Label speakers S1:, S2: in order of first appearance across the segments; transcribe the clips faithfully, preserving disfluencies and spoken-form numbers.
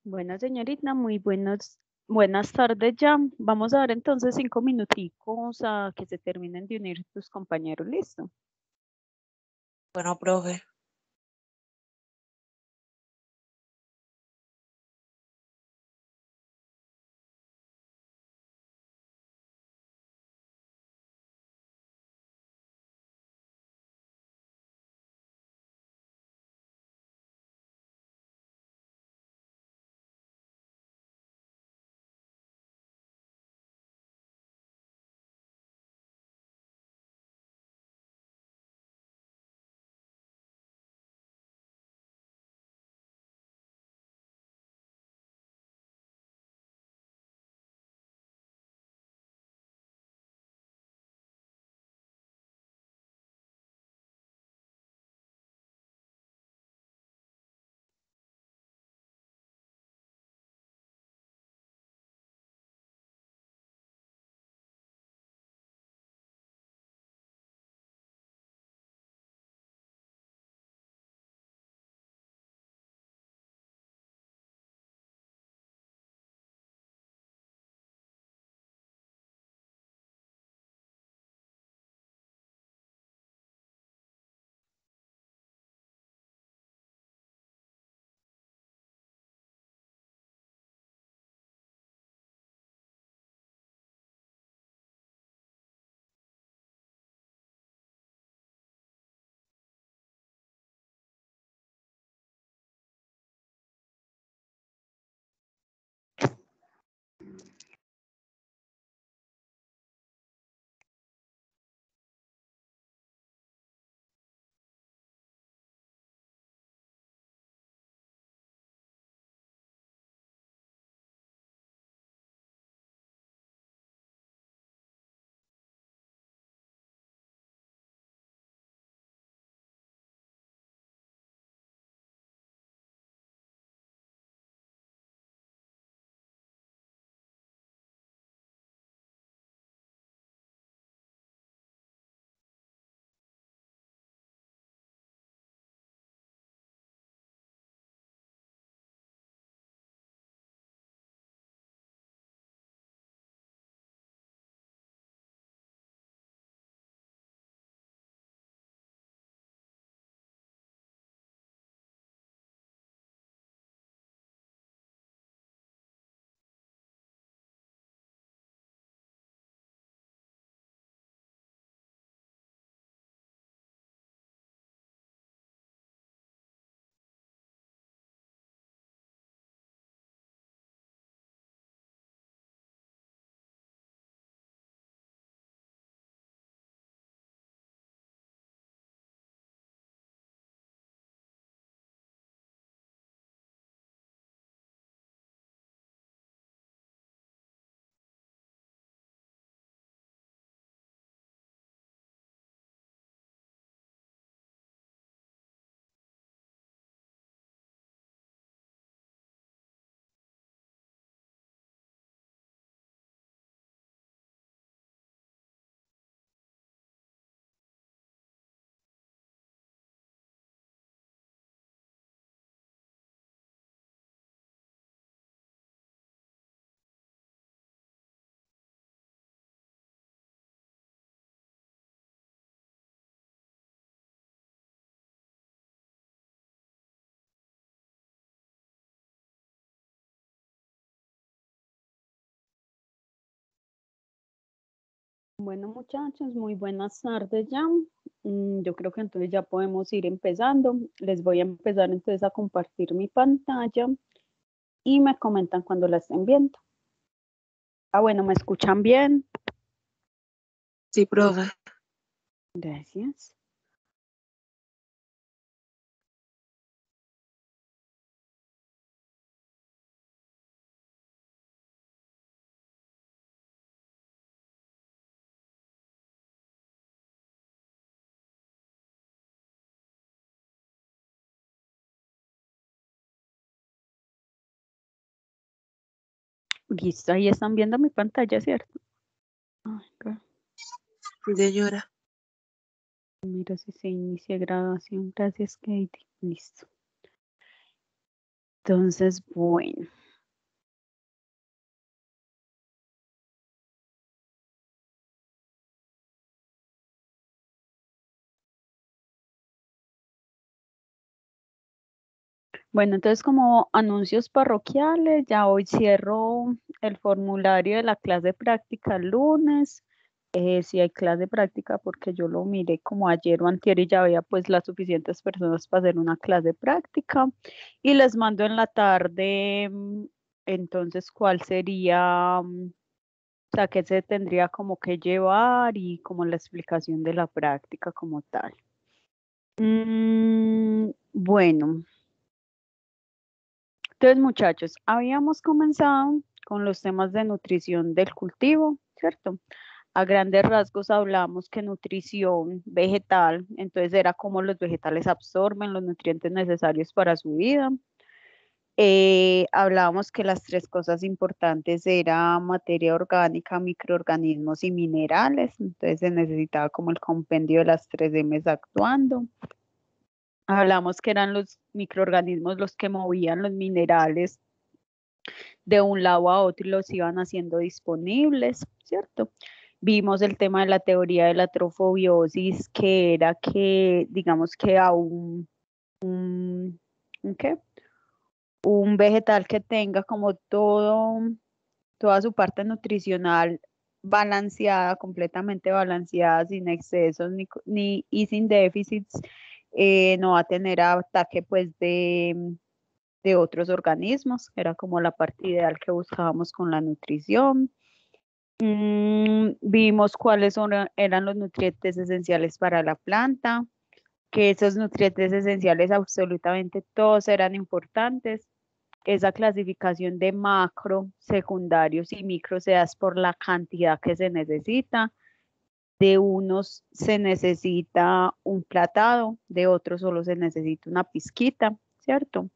S1: Bueno, señorita, muy buenos, buenas tardes ya. Vamos a dar entonces cinco minuticos a que se terminen de unir tus compañeros. ¿Listo?
S2: Bueno, profe.
S1: Bueno, muchachos, muy buenas tardes ya. Mm, Yo creo que entonces ya podemos ir empezando. Les voy a empezar entonces a compartir mi pantalla y me comentan cuando la estén viendo. Ah, bueno, ¿me escuchan bien?
S2: Sí, profe.
S1: Gracias. Listo, ahí están viendo mi pantalla, ¿cierto? Ay, qué-
S2: Sí, señora.
S1: Mira si se inicia grabación. Gracias, Katie. Listo. Entonces, bueno. Bueno, entonces como anuncios parroquiales, ya hoy cierro el formulario de la clase práctica el lunes. Eh, si hay clase práctica, porque yo lo miré como ayer o antier y ya había pues las suficientes personas para hacer una clase práctica. Y les mando en la tarde, mm, entonces, cuál sería, mm, o sea, qué se tendría como que llevar y como la explicación de la práctica como tal. Mm, bueno. Entonces, muchachos, habíamos comenzado con los temas de nutrición del cultivo, ¿cierto? A grandes rasgos hablamos que nutrición vegetal, entonces era cómo los vegetales absorben los nutrientes necesarios para su vida. Eh, hablábamos que las tres cosas importantes eran materia orgánica, microorganismos y minerales, entonces se necesitaba como el compendio de las tres M's actuando. Hablamos que eran los microorganismos los que movían los minerales de un lado a otro y los iban haciendo disponibles, ¿cierto? Vimos el tema de la teoría de la trofobiosis, que era que, digamos que a un, un, ¿un qué? Un vegetal que tenga como todo, toda su parte nutricional balanceada, completamente balanceada, sin excesos ni, ni y sin déficits, eh, no va a tener ataque pues de de otros organismos, era como la parte ideal que buscábamos con la nutrición. Mm, vimos cuáles son, eran los nutrientes esenciales para la planta, que esos nutrientes esenciales absolutamente todos eran importantes. Esa clasificación de macro, secundarios y micro se da por la cantidad que se necesita. De unos se necesita un platado, de otros solo se necesita una pizquita, ¿cierto?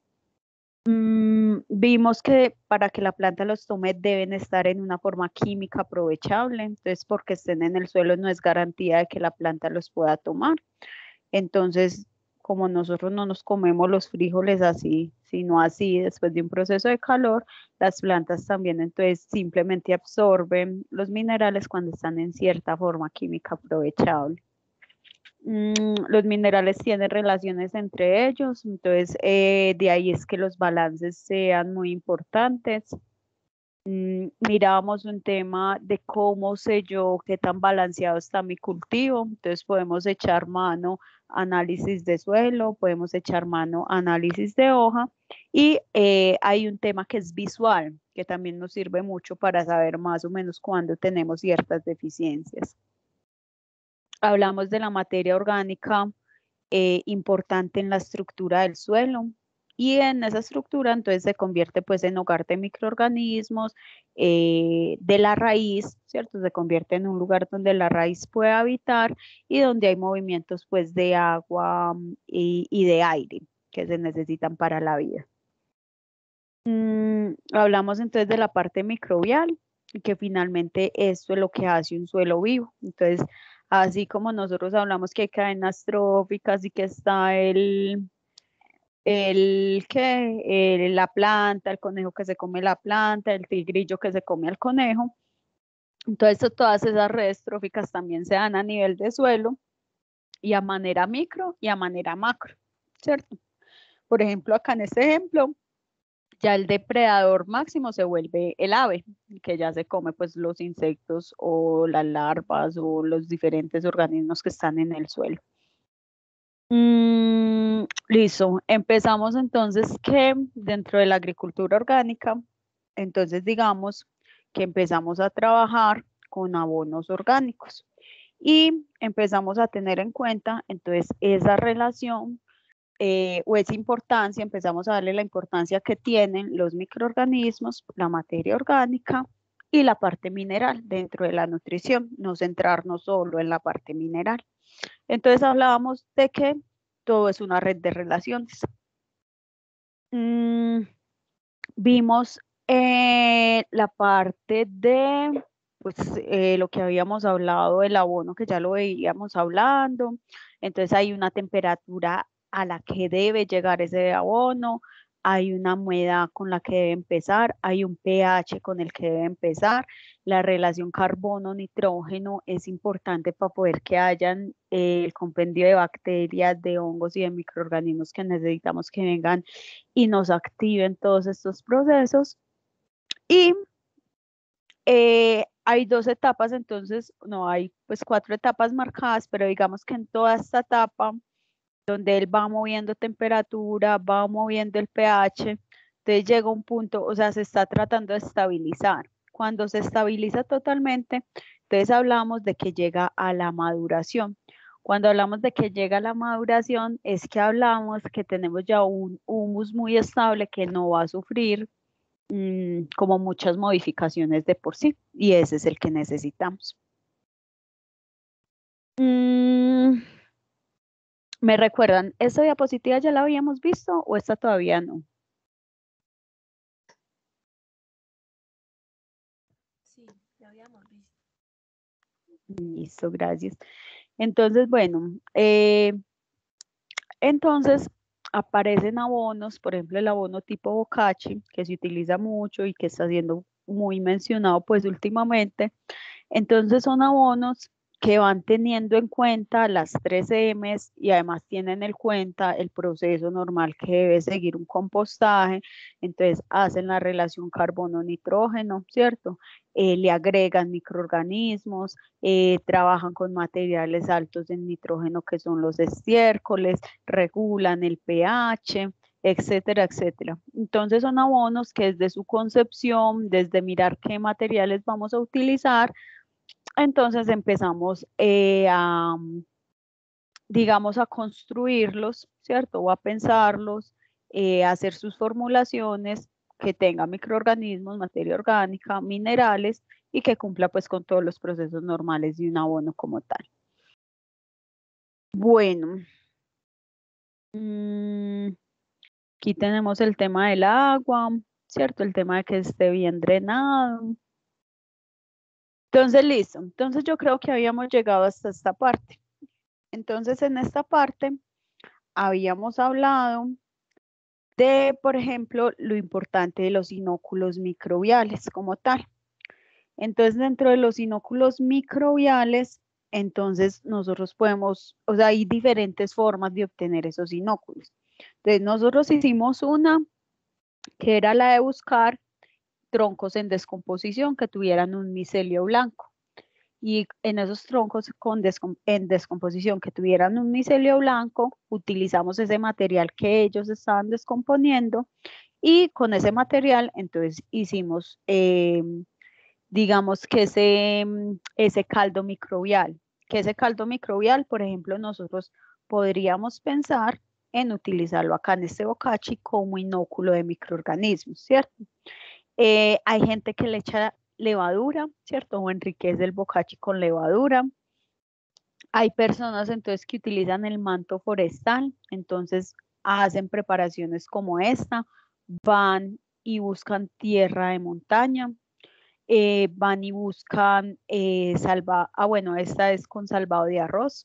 S1: Mm, vimos que para que la planta los tome deben estar en una forma química aprovechable, entonces porque estén en el suelo no es garantía de que la planta los pueda tomar. Entonces, como nosotros no nos comemos los frijoles así, sino así, después de un proceso de calor, las plantas también entonces simplemente absorben los minerales cuando están en cierta forma química aprovechable. Mm, los minerales tienen relaciones entre ellos, entonces eh, de ahí es que los balances sean muy importantes. Mm, mirábamos un tema de cómo sé yo qué tan balanceado está mi cultivo, entonces podemos echar mano a análisis de suelo, podemos echar mano a análisis de hoja y eh, hay un tema que es visual, que también nos sirve mucho para saber más o menos cuándo tenemos ciertas deficiencias. Hablamos de la materia orgánica eh, importante en la estructura del suelo y en esa estructura entonces se convierte pues en hogar de microorganismos, eh, de la raíz, ¿cierto? Se convierte en un lugar donde la raíz puede habitar y donde hay movimientos pues de agua y, y de aire que se necesitan para la vida. Mm, hablamos entonces de la parte microbial, que finalmente esto es lo que hace un suelo vivo. Entonces, así como nosotros hablamos que hay cadenas tróficas y que está el, el que la planta, el conejo que se come la planta, el tigrillo que se come al conejo. Entonces, todas esas redes tróficas también se dan a nivel de suelo y a manera micro y a manera macro, ¿cierto? Por ejemplo, acá en este ejemplo, ya el depredador máximo se vuelve el ave, que ya se come pues los insectos o las larvas o los diferentes organismos que están en el suelo. Mm, listo, empezamos entonces que dentro de la agricultura orgánica, entonces digamos que empezamos a trabajar con abonos orgánicos y empezamos a tener en cuenta entonces esa relación eh, o esa importancia, empezamos a darle la importancia que tienen los microorganismos, la materia orgánica y la parte mineral dentro de la nutrición, no centrarnos solo en la parte mineral. Entonces hablábamos de que todo es una red de relaciones. Mm, vimos eh, la parte de pues eh, lo que habíamos hablado del abono, que ya lo veíamos hablando. Entonces hay una temperatura a la que debe llegar ese abono, hay una humedad con la que debe empezar, hay un pH con el que debe empezar. La relación carbono-nitrógeno es importante para poder que hayan eh, el compendio de bacterias, de hongos y de microorganismos que necesitamos que vengan y nos activen todos estos procesos. Y eh, hay dos etapas, entonces no hay pues cuatro etapas marcadas, pero digamos que en toda esta etapa donde él va moviendo temperatura, va moviendo el pH, entonces llega un punto, o sea, se está tratando de estabilizar. Cuando se estabiliza totalmente, entonces hablamos de que llega a la maduración. Cuando hablamos de que llega a la maduración, es que hablamos que tenemos ya un humus muy estable que no va a sufrir mmm, como muchas modificaciones de por sí, y ese es el que necesitamos. Mm, ¿Me recuerdan? ¿Esta diapositiva ya la habíamos visto o esta todavía no?
S2: Sí, la habíamos visto.
S1: Listo, gracias. Entonces, bueno, eh, entonces aparecen abonos, por ejemplo, el abono tipo Boccacci, que se utiliza mucho y que está siendo muy mencionado pues últimamente. Entonces son abonos que van teniendo en cuenta las tres M's y además tienen en cuenta el proceso normal que debe seguir un compostaje. Entonces hacen la relación carbono-nitrógeno, ¿cierto? Eh, le agregan microorganismos, eh, trabajan con materiales altos en nitrógeno que son los estiércoles, regulan el pH, etcétera, etcétera. Entonces son abonos que desde su concepción, desde mirar qué materiales vamos a utilizar, entonces empezamos eh, a, digamos, a construirlos, ¿cierto? O a pensarlos, eh, a hacer sus formulaciones que tengan microorganismos, materia orgánica, minerales y que cumpla pues con todos los procesos normales de un abono como tal. Bueno, mmm, aquí tenemos el tema del agua, ¿cierto? El tema de que esté bien drenado. Entonces, listo. Entonces yo creo que habíamos llegado hasta esta parte. Entonces, en esta parte habíamos hablado de, por ejemplo, lo importante de los inóculos microbiales como tal. Entonces, dentro de los inóculos microbiales, entonces nosotros podemos, o sea, hay diferentes formas de obtener esos inóculos. Entonces, nosotros hicimos una que era la de buscar troncos en descomposición que tuvieran un micelio blanco. Y en esos troncos con descom en descomposición que tuvieran un micelio blanco, utilizamos ese material que ellos estaban descomponiendo y con ese material entonces hicimos, eh, digamos que ese, ese caldo microbial, que ese caldo microbial, por ejemplo, nosotros podríamos pensar en utilizarlo acá en este bocachi como inóculo de microorganismos, ¿cierto? Eh, hay gente que le echa levadura, ¿cierto? O enriquece el bocachi con levadura. Hay personas entonces que utilizan el manto forestal, entonces hacen preparaciones como esta, van y buscan tierra de montaña, eh, van y buscan eh, salva, ah bueno, esta es con salvado de arroz,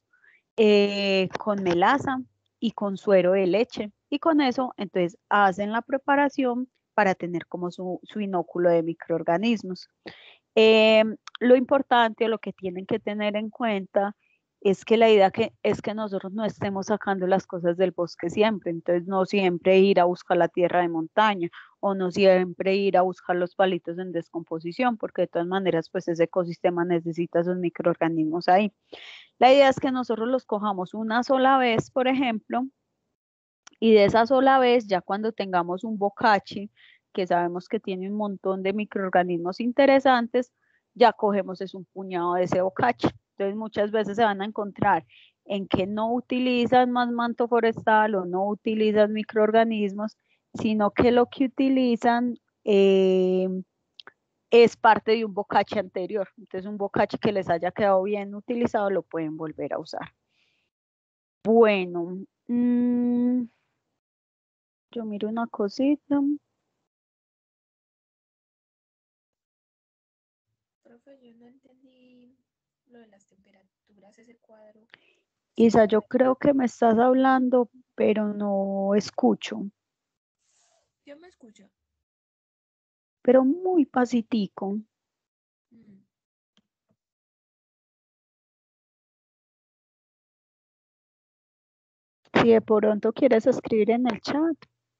S1: eh, con melaza y con suero de leche. Y con eso, entonces, hacen la preparación para tener como su, su inóculo de microorganismos. Eh, lo importante o lo que tienen que tener en cuenta es que la idea que, es que nosotros no estemos sacando las cosas del bosque siempre, entonces no siempre ir a buscar la tierra de montaña o no siempre ir a buscar los palitos en descomposición, porque de todas maneras pues ese ecosistema necesita esos microorganismos ahí. La idea es que nosotros los cojamos una sola vez, por ejemplo, y de esa sola vez, ya cuando tengamos un bocachi, que sabemos que tiene un montón de microorganismos interesantes, ya cogemos es un puñado de ese bocachi. Entonces muchas veces se van a encontrar en que no utilizan más manto forestal o no utilizan microorganismos, sino que lo que utilizan eh, es parte de un bocachi anterior. Entonces un bocachi que les haya quedado bien utilizado lo pueden volver a usar. Bueno, mmm, yo miro una cosita.
S2: Profe, yo no entendí lo de las temperaturas, ese cuadro.
S1: Isa, yo creo que me estás hablando, pero no escucho.
S2: ¿Ya me escucha?
S1: Pero muy pasitico.
S2: Mm.
S1: Si de pronto quieres escribir en el chat.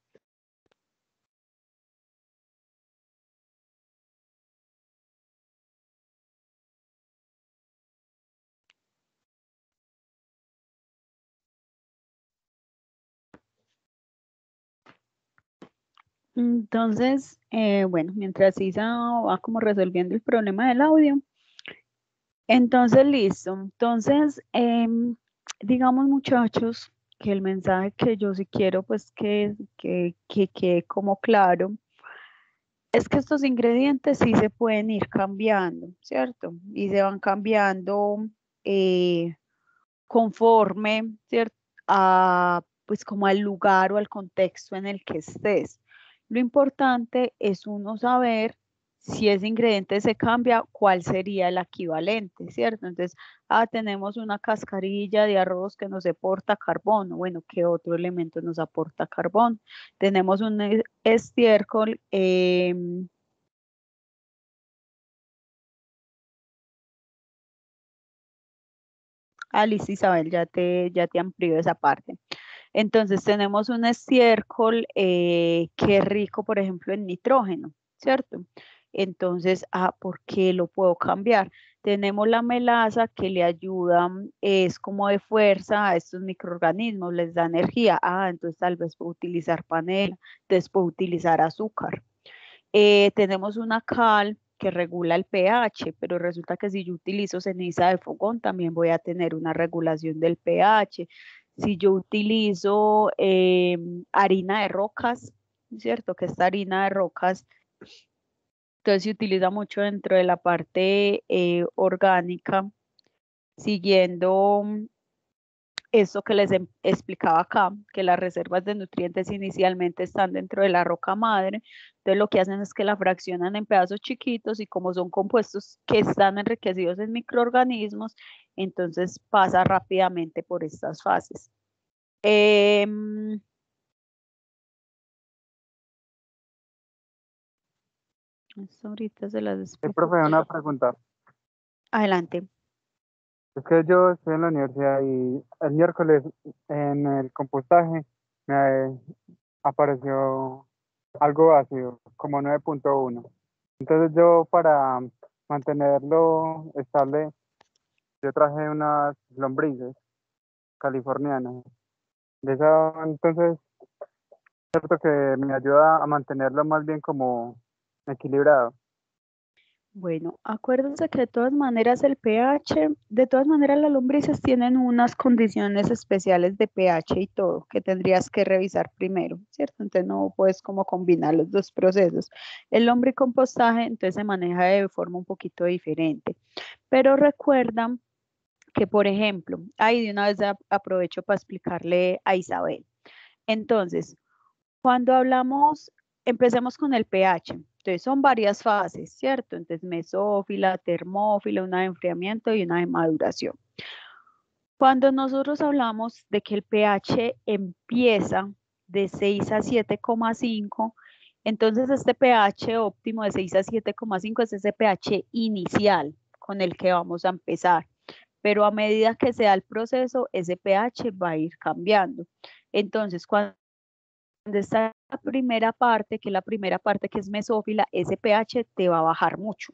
S1: Entonces, eh, bueno, mientras Isa va como resolviendo el problema del audio. Entonces, listo. Entonces, em, digamos, muchachos, que el mensaje que yo sí quiero, pues, que, que, que quede como claro, es que estos ingredientes sí se pueden ir cambiando, ¿cierto? Y se van cambiando eh, conforme, ¿cierto? A, pues como al lugar o al contexto en el que estés. Lo importante es uno saber si ese ingrediente se cambia, cuál sería el equivalente, ¿cierto? Entonces, ah, tenemos una cascarilla de arroz que nos aporta carbono. Bueno, ¿qué otro elemento nos aporta carbono? Tenemos un e- estiércol. Eh, ah, listo, Isabel, ya te, ya te amplío esa parte. Entonces tenemos un estiércol eh, que es rico, por ejemplo, en nitrógeno, ¿cierto? Entonces, ah, ¿por qué lo puedo cambiar? Tenemos la melaza que le ayuda, mm, es como de fuerza a estos microorganismos, les da energía. Ah, entonces tal vez puedo utilizar panela, entonces puedo utilizar azúcar. Eh, tenemos una cal que regula el pH, pero resulta que si yo utilizo ceniza de fogón, también voy a tener una regulación del pH. Si yo utilizo eh, harina de rocas, ¿cierto? Que esta harina de rocas, entonces se utiliza mucho dentro de la parte eh, orgánica, siguiendo esto que les em- explicaba acá, que las reservas de nutrientes inicialmente están dentro de la roca madre, entonces lo que hacen es que la fraccionan en pedazos chiquitos y como son compuestos que están enriquecidos en microorganismos, entonces pasa rápidamente por estas fases. Em, esto ahorita se las
S3: Eh,
S1: explico.
S3: profe, una pregunta.
S1: Adelante.
S3: Es que yo estoy en la universidad y el miércoles en el compostaje me apareció algo ácido, como nueve punto uno. Entonces yo para mantenerlo estable, yo traje unas lombrices californianas. De esa, entonces, cierto que me ayuda a mantenerlo más bien como equilibrado.
S1: Bueno, acuérdense que de todas maneras el pH, de todas maneras las lombrices tienen unas condiciones especiales de pH y todo que tendrías que revisar primero, ¿cierto? Entonces no puedes como combinar los dos procesos. El lombricompostaje entonces se maneja de forma un poquito diferente, pero recuerdan que, por ejemplo, ahí de una vez a- aprovecho para explicarle a Isabel. Entonces, cuando hablamos, empecemos con el pH. Entonces son varias fases, ¿cierto? Entonces mesófila, termófila, una de enfriamiento y una de maduración. Cuando nosotros hablamos de que el pH empieza de seis a siete coma cinco, entonces este pH óptimo de seis a siete coma cinco es ese pH inicial con el que vamos a empezar. Pero a medida que se da el proceso, ese pH va a ir cambiando. Entonces, cuando donde está la primera parte, que es la primera parte que es mesófila, ese pH te va a bajar mucho.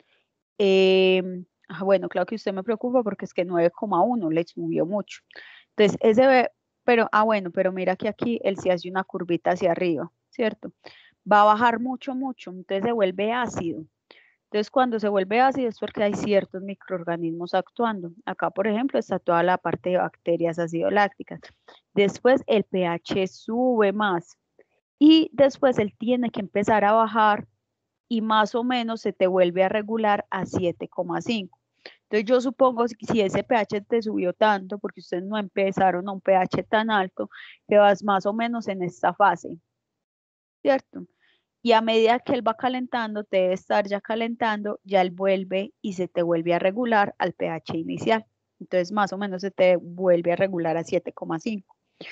S1: Eh, bueno, claro que usted me preocupa porque es que nueve coma uno le subió mucho. Entonces, ese, pero, ah, bueno, pero mira que aquí él sí hace una curvita hacia arriba, ¿cierto? Va a bajar mucho, mucho, entonces se vuelve ácido. Entonces, cuando se vuelve ácido es porque hay ciertos microorganismos actuando. Acá, por ejemplo, está toda la parte de bacterias ácido-lácticas. Después, el pH sube más y después él tiene que empezar a bajar y más o menos se te vuelve a regular a siete coma cinco. Entonces, yo supongo que si ese pH te subió tanto, porque ustedes no empezaron a un pH tan alto, que vas más o menos en esta fase, ¿cierto? Y a medida que él va calentando, te debe estar ya calentando, ya él vuelve y se te vuelve a regular al pH inicial. Entonces, más o menos se te vuelve a regular a siete coma cinco.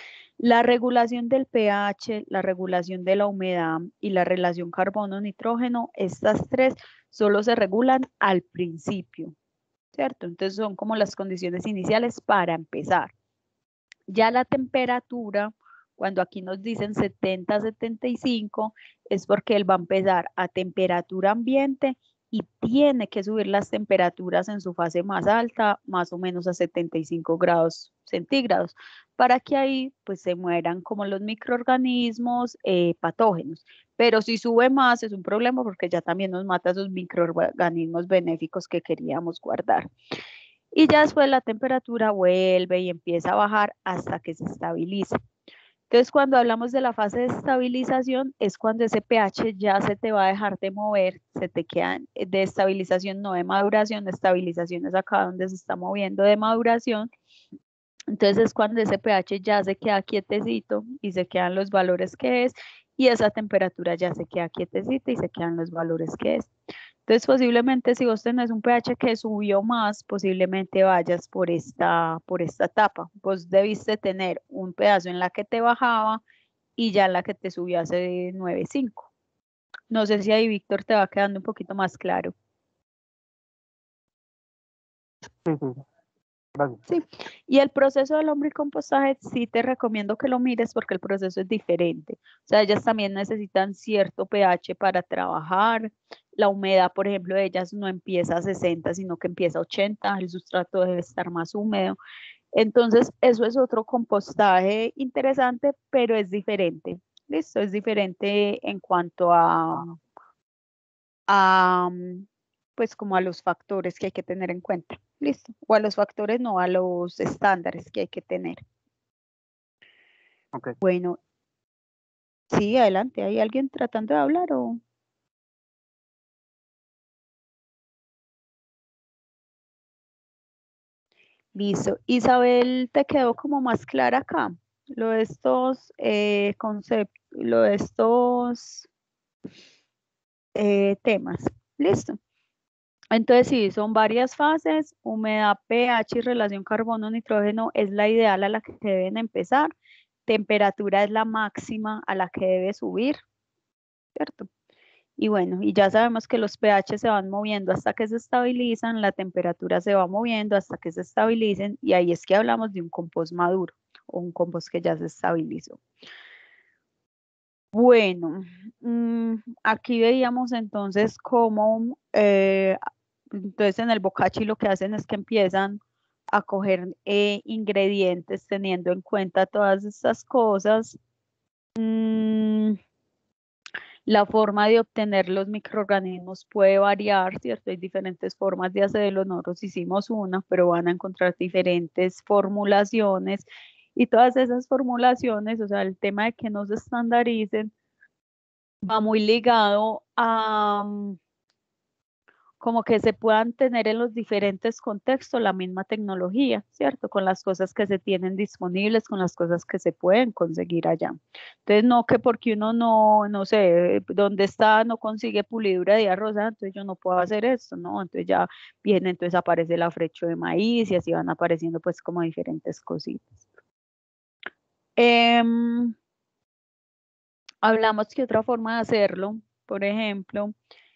S1: La regulación del pH, la regulación de la humedad y la relación carbono-nitrógeno, estas tres solo se regulan al principio, ¿cierto? Entonces son como las condiciones iniciales para empezar. Ya la temperatura, cuando aquí nos dicen setenta a setenta y cinco, es porque él va a empezar a temperatura ambiente y tiene que subir las temperaturas en su fase más alta, más o menos a setenta y cinco grados centígrados, para que ahí pues se mueran como los microorganismos eh, patógenos. Pero si sube más es un problema porque ya también nos mata esos microorganismos benéficos que queríamos guardar. Y ya después la temperatura vuelve y empieza a bajar hasta que se estabiliza. Entonces, cuando hablamos de la fase de estabilización, es cuando ese pH ya se te va a dejar de mover, se te quedan de estabilización, no de maduración, de estabilización es acá donde se está moviendo de maduración. Entonces, es cuando ese pH ya se queda quietecito y se quedan los valores que es, y esa temperatura ya se queda quietecita y se quedan los valores que es. Entonces, posiblemente si vos tenés un pH que subió más, posiblemente vayas por esta, por esta etapa. Vos debiste tener un pedazo en la que te bajaba y ya en la que te subió hace nueve punto cinco. No sé si ahí, Víctor, te va quedando un poquito más claro.
S3: Sí, sí, gracias.
S1: Sí, y el proceso del lombricompostaje sí te recomiendo que lo mires porque el proceso es diferente. O sea, ellas también necesitan cierto pH para trabajar. La humedad, por ejemplo, de ellas no empieza a sesenta, sino que empieza a ochenta. El sustrato debe estar más húmedo. Entonces, eso es otro compostaje interesante, pero es diferente. Listo, es diferente en cuanto a, a pues como a los factores que hay que tener en cuenta. Listo. O a los factores, no, a los estándares que hay que tener.
S3: Okay.
S1: Bueno, sí, adelante. ¿Hay alguien tratando de hablar o...? Listo. Isabel, ¿te quedó como más clara acá? Lo de estos eh, conceptos, lo de estos eh, temas. Listo. Entonces, sí, son varias fases. Humedad, pH y relación carbono-nitrógeno es la ideal a la que deben empezar. Temperatura es la máxima a la que debe subir, ¿cierto? Y bueno, y ya sabemos que los pH se van moviendo hasta que se estabilizan, la temperatura se va moviendo hasta que se estabilicen, y ahí es que hablamos de un compost maduro o un compost que ya se estabilizó. Bueno, mmm, aquí veíamos entonces cómo, eh, entonces en el bocachi lo que hacen es que empiezan a coger eh, ingredientes teniendo en cuenta todas estas cosas. Mm, la forma de obtener los microorganismos puede variar, ¿cierto? Hay diferentes formas de hacerlo. Nosotros hicimos una, pero van a encontrar diferentes formulaciones. Y todas esas formulaciones, o sea, el tema de que no se estandaricen, va muy ligado a um, como que se puedan tener en los diferentes contextos la misma tecnología, ¿cierto? Con las cosas que se tienen disponibles, con las cosas que se pueden conseguir allá. Entonces, no que porque uno no, no sé, dónde está, no consigue pulidura de arroz, entonces yo no puedo hacer esto, ¿no? Entonces ya viene, entonces aparece el afrecho de maíz y así van apareciendo pues como diferentes cositas. Eh, hablamos que otra forma de hacerlo, por ejemplo,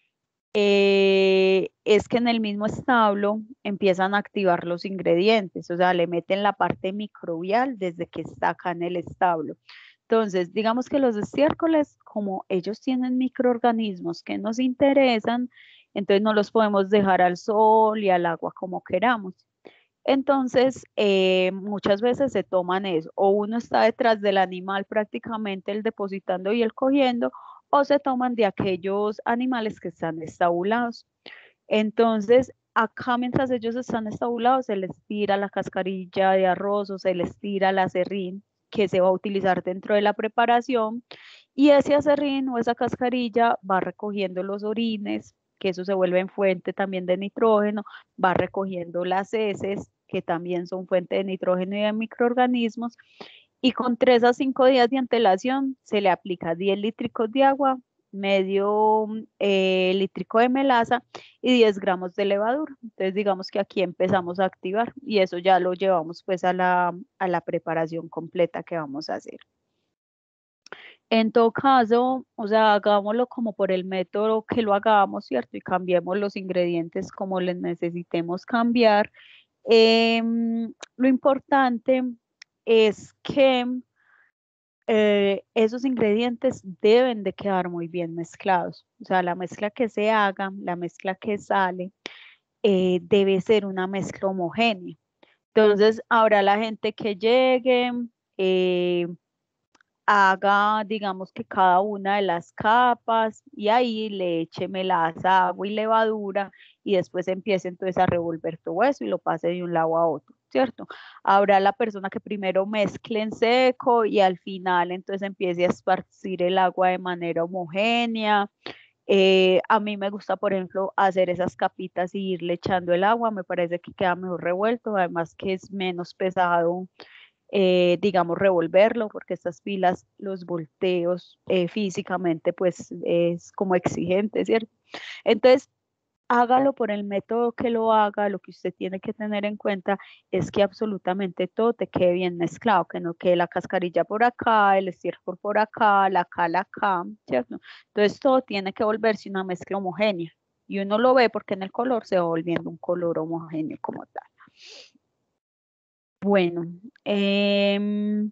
S1: Eh, es que en el mismo establo empiezan a activar los ingredientes, o sea, le meten la parte microbial desde que está acá en el establo. Entonces, digamos que los estiércoles, como ellos tienen microorganismos que nos interesan, entonces no los podemos dejar al sol y al agua como queramos. Entonces, eh, muchas veces se toman eso, o uno está detrás del animal prácticamente, el depositando y el cogiendo, o se toman de aquellos animales que están estabulados. Entonces, acá mientras ellos están estabulados, se les tira la cascarilla de arroz o se les tira el acerrín que se va a utilizar dentro de la preparación, y ese acerrín o esa cascarilla va recogiendo los orines, que eso se vuelve en fuente también de nitrógeno, va recogiendo las heces, que también son fuente de nitrógeno y de microorganismos, y con tres a cinco días de antelación se le aplica diez litros de agua medio eh, lítrico de melaza y diez gramos de levadura. Entonces digamos que aquí empezamos a activar y eso ya lo llevamos pues a la, a la preparación completa que vamos a hacer. En todo caso, o sea, hagámoslo como por el método que lo hagamos, ¿cierto? Y cambiemos los ingredientes como les necesitemos cambiar. Em, lo importante es que eh, esos ingredientes deben de quedar muy bien mezclados. O sea, la mezcla que se haga, la mezcla que sale, eh, debe ser una mezcla homogénea. Entonces, habrá la gente que llegue, eh, haga, digamos que cada una de las capas y ahí le eche melaza, agua y levadura y después empiece entonces a revolver todo eso y lo pase de un lado a otro, ¿cierto? Habrá la persona que primero mezcle en seco y al final entonces empiece a esparcir el agua de manera homogénea. Eh, a mí me gusta, por ejemplo, hacer esas capitas y irle echando el agua, me parece que queda mejor revuelto, además que es menos pesado, eh, digamos, revolverlo, porque estas pilas, los volteos eh, físicamente, pues es como exigente, ¿cierto? Entonces, hágalo por el método que lo haga, lo que usted tiene que tener en cuenta es que absolutamente todo te quede bien mezclado, que no quede la cascarilla por acá, el estiércol por acá, la cal acá, ¿cierto? Entonces, todo tiene que volverse una mezcla homogénea. Y uno lo ve porque en el color se va volviendo un color homogéneo como tal. Bueno, eh,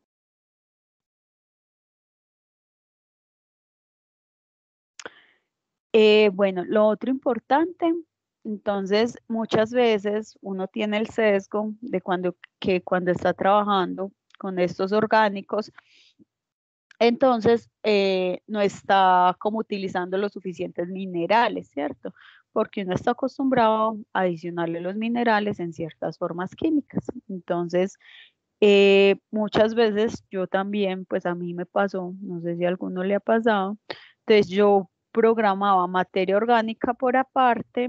S1: eh, bueno, lo otro importante, entonces muchas veces uno tiene el sesgo de cuando, que cuando está trabajando con estos orgánicos, entonces eh, no está como utilizando los suficientes minerales, ¿cierto? Porque uno está acostumbrado a adicionarle los minerales en ciertas formas químicas. Entonces, Eh, muchas veces yo también, pues a mí me pasó, no sé si a alguno le ha pasado, entonces yo programaba materia orgánica por aparte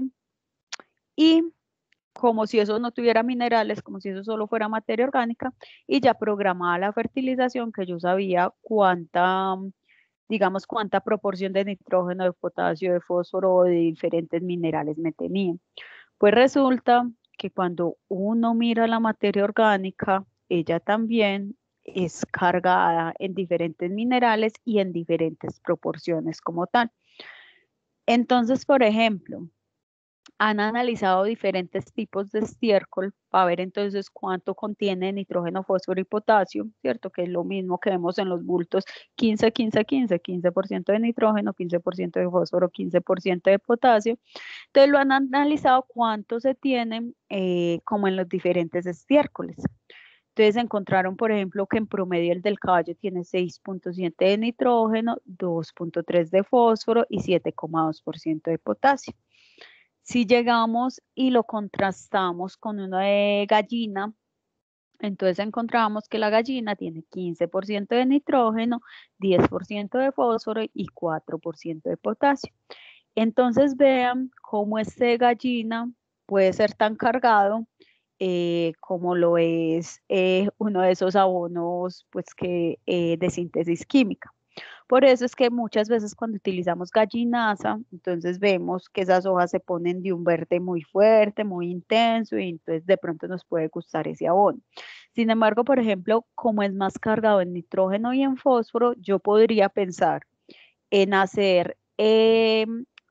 S1: y como si eso no tuviera minerales, como si eso solo fuera materia orgánica, y ya programaba la fertilización que yo sabía cuánta, digamos, cuánta proporción de nitrógeno, de potasio, de fósforo o de diferentes minerales me tenía. Pues resulta que cuando uno mira la materia orgánica, ella también es cargada en diferentes minerales y en diferentes proporciones como tal. Entonces, por ejemplo, han analizado diferentes tipos de estiércol para ver entonces cuánto contiene nitrógeno, fósforo y potasio, ¿cierto? Que es lo mismo que vemos en los bultos quince, quince, quince, quince por ciento de nitrógeno, quince por ciento de fósforo, quince por ciento de potasio. Entonces lo han analizado cuánto se tienen eh, como en los diferentes estiércoles. Entonces encontraron, por ejemplo, que en promedio el del caballo tiene seis punto siete de nitrógeno, dos punto tres de fósforo y siete coma dos por ciento de potasio. Si llegamos y lo contrastamos con uno de gallina, entonces encontramos que la gallina tiene quince por ciento de nitrógeno, diez por ciento de fósforo y cuatro por ciento de potasio. Entonces vean cómo este gallina puede ser tan cargado eh, como lo es eh, uno de esos abonos pues, que, eh, de síntesis química. Por eso es que muchas veces cuando utilizamos gallinaza, entonces vemos que esas hojas se ponen de un verde muy fuerte, muy intenso, y entonces de pronto nos puede gustar ese abono. Sin embargo, por ejemplo, como es más cargado en nitrógeno y en fósforo, yo podría pensar en hacer eh,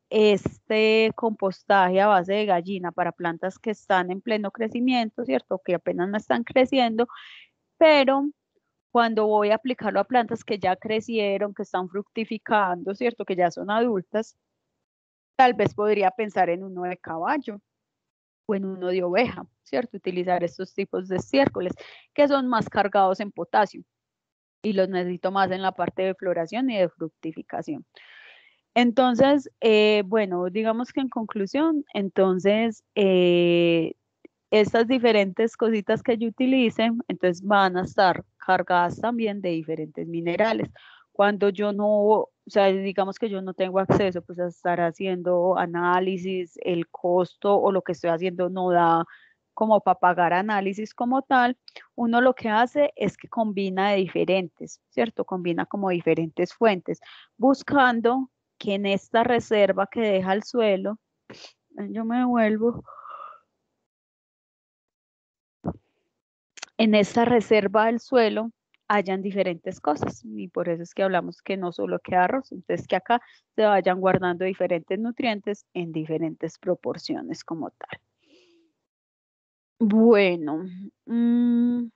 S1: este compostaje a base de gallina para plantas que están en pleno crecimiento, ¿cierto? Que apenas no están creciendo, pero cuando voy a aplicarlo a plantas que ya crecieron, que están fructificando, ¿cierto? Que ya son adultas, tal vez podría pensar en uno de caballo o en uno de oveja, ¿cierto? Utilizar estos tipos de estiércoles que son más cargados en potasio y los necesito más en la parte de floración y de fructificación. Entonces, eh, bueno, digamos que en conclusión, entonces, eh, estas diferentes cositas que yo utilice, entonces van a estar cargadas también de diferentes minerales. Cuando yo no, o sea, digamos que yo no tengo acceso pues a estar haciendo análisis, el costo o lo que estoy haciendo no da como para pagar análisis como tal, uno lo que hace es que combina de diferentes, ¿cierto? Combina como diferentes fuentes, buscando que en esta reserva que deja el suelo, yo me vuelvo, en esta reserva del suelo hayan diferentes cosas y por eso es que hablamos que no solo queda arroz, entonces que acá se vayan guardando diferentes nutrientes en diferentes proporciones como tal. Bueno, mmm,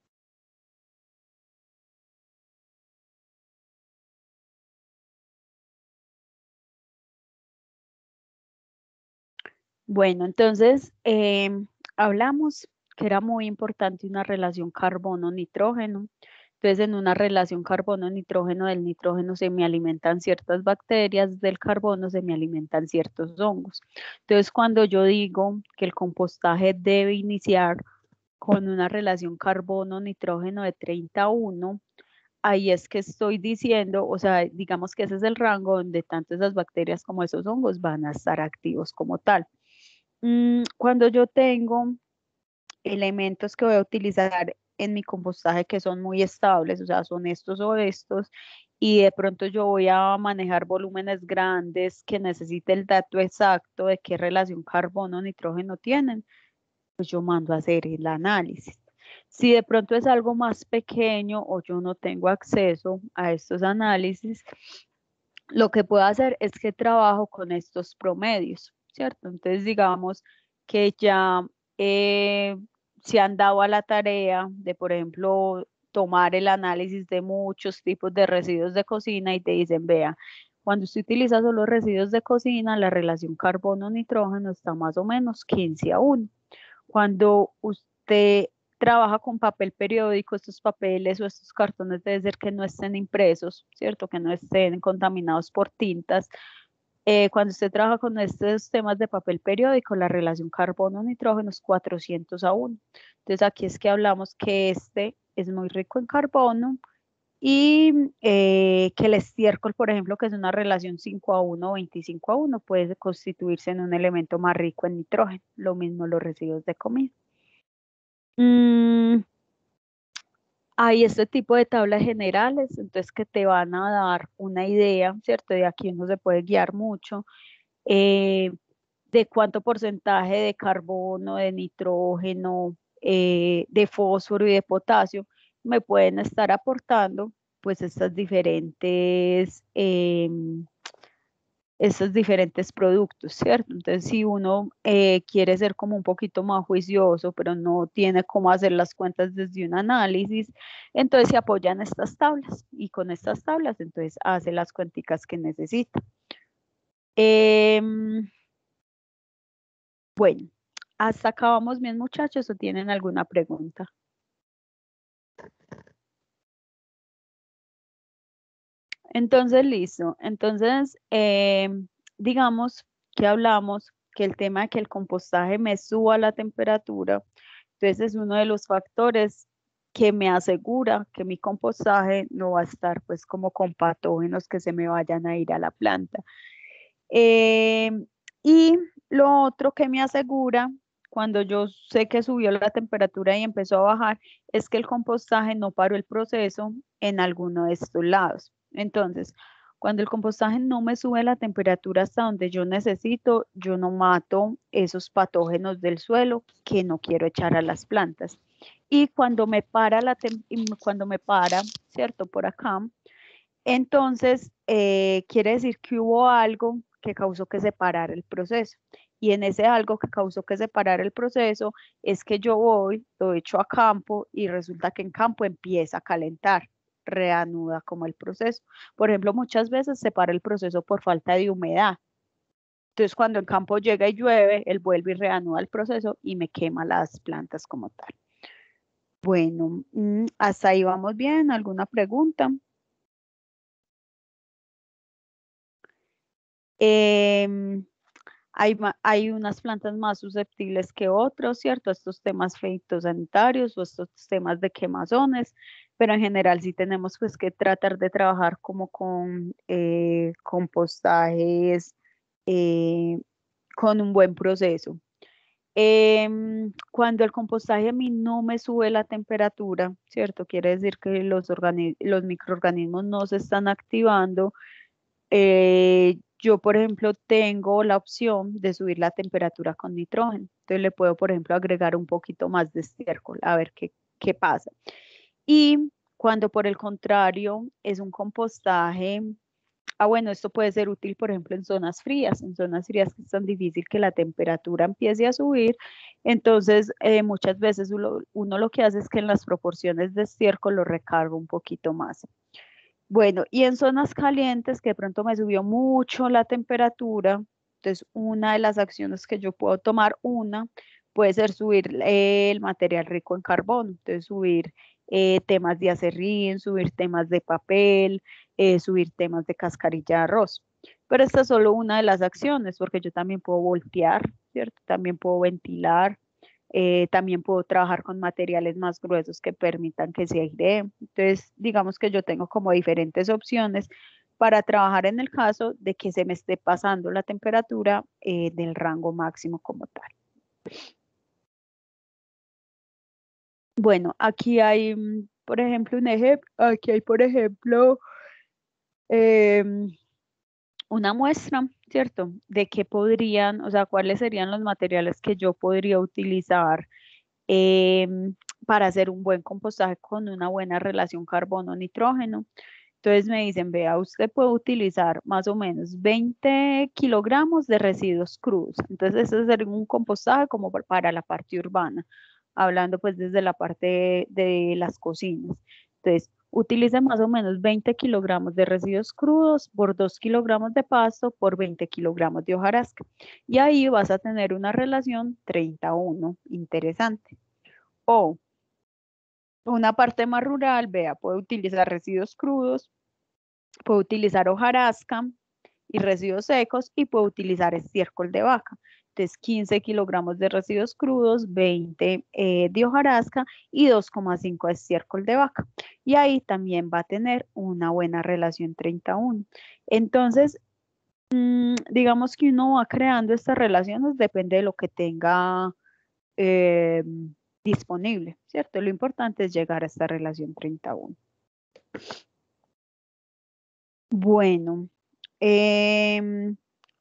S1: bueno, entonces eh, hablamos que era muy importante una relación carbono-nitrógeno. Entonces, en una relación carbono-nitrógeno, del nitrógeno se me alimentan ciertas bacterias, del carbono se me alimentan ciertos hongos. Entonces, cuando yo digo que el compostaje debe iniciar con una relación carbono-nitrógeno de treinta a uno, ahí es que estoy diciendo, o sea, digamos que ese es el rango donde tanto esas bacterias como esos hongos van a estar activos como tal. Cuando yo tengo elementos que voy a utilizar en mi compostaje que son muy estables, o sea, son estos o estos, y de pronto yo voy a manejar volúmenes grandes que necesite el dato exacto de qué relación carbono-nitrógeno tienen, pues yo mando a hacer el análisis. Si de pronto es algo más pequeño o yo no tengo acceso a estos análisis, lo que puedo hacer es que trabajo con estos promedios, ¿cierto? Entonces, digamos que ya eh, se han dado a la tarea de, por ejemplo, tomar el análisis de muchos tipos de residuos de cocina y te dicen, vea, cuando usted utiliza solo residuos de cocina, la relación carbono-nitrógeno está más o menos quince a uno. Cuando usted trabaja con papel periódico, estos papeles o estos cartones debe ser que no estén impresos, ¿cierto? Que no estén contaminados por tintas. Eh, cuando usted trabaja con estos temas de papel periódico, la relación carbono-nitrógeno es cuatrocientos a uno. Entonces aquí es que hablamos que este es muy rico en carbono y eh, que el estiércol, por ejemplo, que es una relación cinco a uno o veinticinco a uno, puede constituirse en un elemento más rico en nitrógeno. Lo mismo los residuos de comida. Mm, hay este tipo de tablas generales, entonces que te van a dar una idea, ¿cierto? De aquí uno se puede guiar mucho, eh, de cuánto porcentaje de carbono, de nitrógeno, eh, de fósforo y de potasio me pueden estar aportando, pues estas diferentes... Eh, estos diferentes productos, ¿cierto? Entonces, si uno eh, quiere ser como un poquito más juicioso, pero no tiene cómo hacer las cuentas desde un análisis, entonces se apoya en estas tablas y con estas tablas, entonces hace las cuenticas que necesita. Eh, bueno, hasta acá vamos bien, muchachos, ¿o tienen alguna pregunta? Entonces, listo. Entonces, eh, digamos que hablamos que el tema de que el compostaje me suba la temperatura, entonces es uno de los factores que me asegura que mi compostaje no va a estar pues como con patógenos que se me vayan a ir a la planta. Eh, y lo otro que me asegura cuando yo sé que subió la temperatura y empezó a bajar es que el compostaje no paró el proceso en alguno de estos lados. Entonces, cuando el compostaje no me sube la temperatura hasta donde yo necesito, yo no mato esos patógenos del suelo que no quiero echar a las plantas. Y cuando me para, la cuando me para, ¿cierto? Por acá, entonces eh, quiere decir que hubo algo que causó que se parara el proceso. Y en ese algo que causó que se parara el proceso es que yo voy, lo echo a campo y resulta que en campo empieza a calentar, reanuda como el proceso. Por ejemplo, muchas veces se para el proceso por falta de humedad. Entonces, cuando en campo llega y llueve, él vuelve y reanuda el proceso y me quema las plantas como tal. Bueno, hasta ahí vamos bien. ¿Alguna pregunta? Eh, hay, hay unas plantas más susceptibles que otros, ¿cierto? Estos temas fitosanitarios o estos temas de quemazones, pero en general sí tenemos pues que tratar de trabajar como con eh, compostajes, eh, con un buen proceso. Eh, cuando el compostaje a mí no me sube la temperatura, ¿cierto? Quiere decir que los, los microorganismos no se están activando. eh, yo, por ejemplo, tengo la opción de subir la temperatura con nitrógeno. Entonces le puedo, por ejemplo, agregar un poquito más de estiércol, a ver qué, qué pasa. Y cuando por el contrario es un compostaje, ah, bueno, esto puede ser útil, por ejemplo, en zonas frías, en zonas frías que es tan difícil que la temperatura empiece a subir. Entonces, eh, muchas veces uno, uno lo que hace es que en las proporciones de estiércol lo recarga un poquito más. Bueno, y en zonas calientes que de pronto me subió mucho la temperatura, entonces una de las acciones que yo puedo tomar, una, puede ser subir eh, el material rico en carbono, entonces subir eh, temas de acerrín, subir temas de papel, eh, subir temas de cascarilla de arroz. Pero esta es solo una de las acciones, porque yo también puedo voltear, ¿cierto? También puedo ventilar, eh, también puedo trabajar con materiales más gruesos que permitan que se airee. Entonces, digamos que yo tengo como diferentes opciones para trabajar en el caso de que se me esté pasando la temperatura eh, del rango máximo como tal. Bueno, aquí hay, mm, por ejemplo, un ejemplo, aquí hay, por ejemplo, eh, una muestra, ¿cierto? De qué podrían, o sea, cuáles serían los materiales que yo podría utilizar eh, para hacer un buen compostaje con una buena relación carbono-nitrógeno. Entonces me dicen, vea, usted puede utilizar más o menos veinte kilogramos de residuos crudos. Entonces, eso sería un compostaje como para la parte urbana, hablando pues desde la parte de, de las cocinas. Entonces, utilice más o menos veinte kilogramos de residuos crudos por dos kilogramos de pasto por veinte kilogramos de hojarasca. Y ahí vas a tener una relación treinta a uno, interesante. O una parte más rural, vea, puede utilizar residuos crudos, puede utilizar hojarasca y residuos secos y puede utilizar estiércol de vaca. Entonces, quince kilogramos de residuos crudos, veinte eh, de hojarasca y dos coma cinco de estiércol de vaca. Y ahí también va a tener una buena relación treinta a uno. Entonces, mmm, digamos que uno va creando estas relaciones, depende de lo que tenga eh, disponible, ¿cierto? Lo importante es llegar a esta relación treinta a uno. Bueno, eh,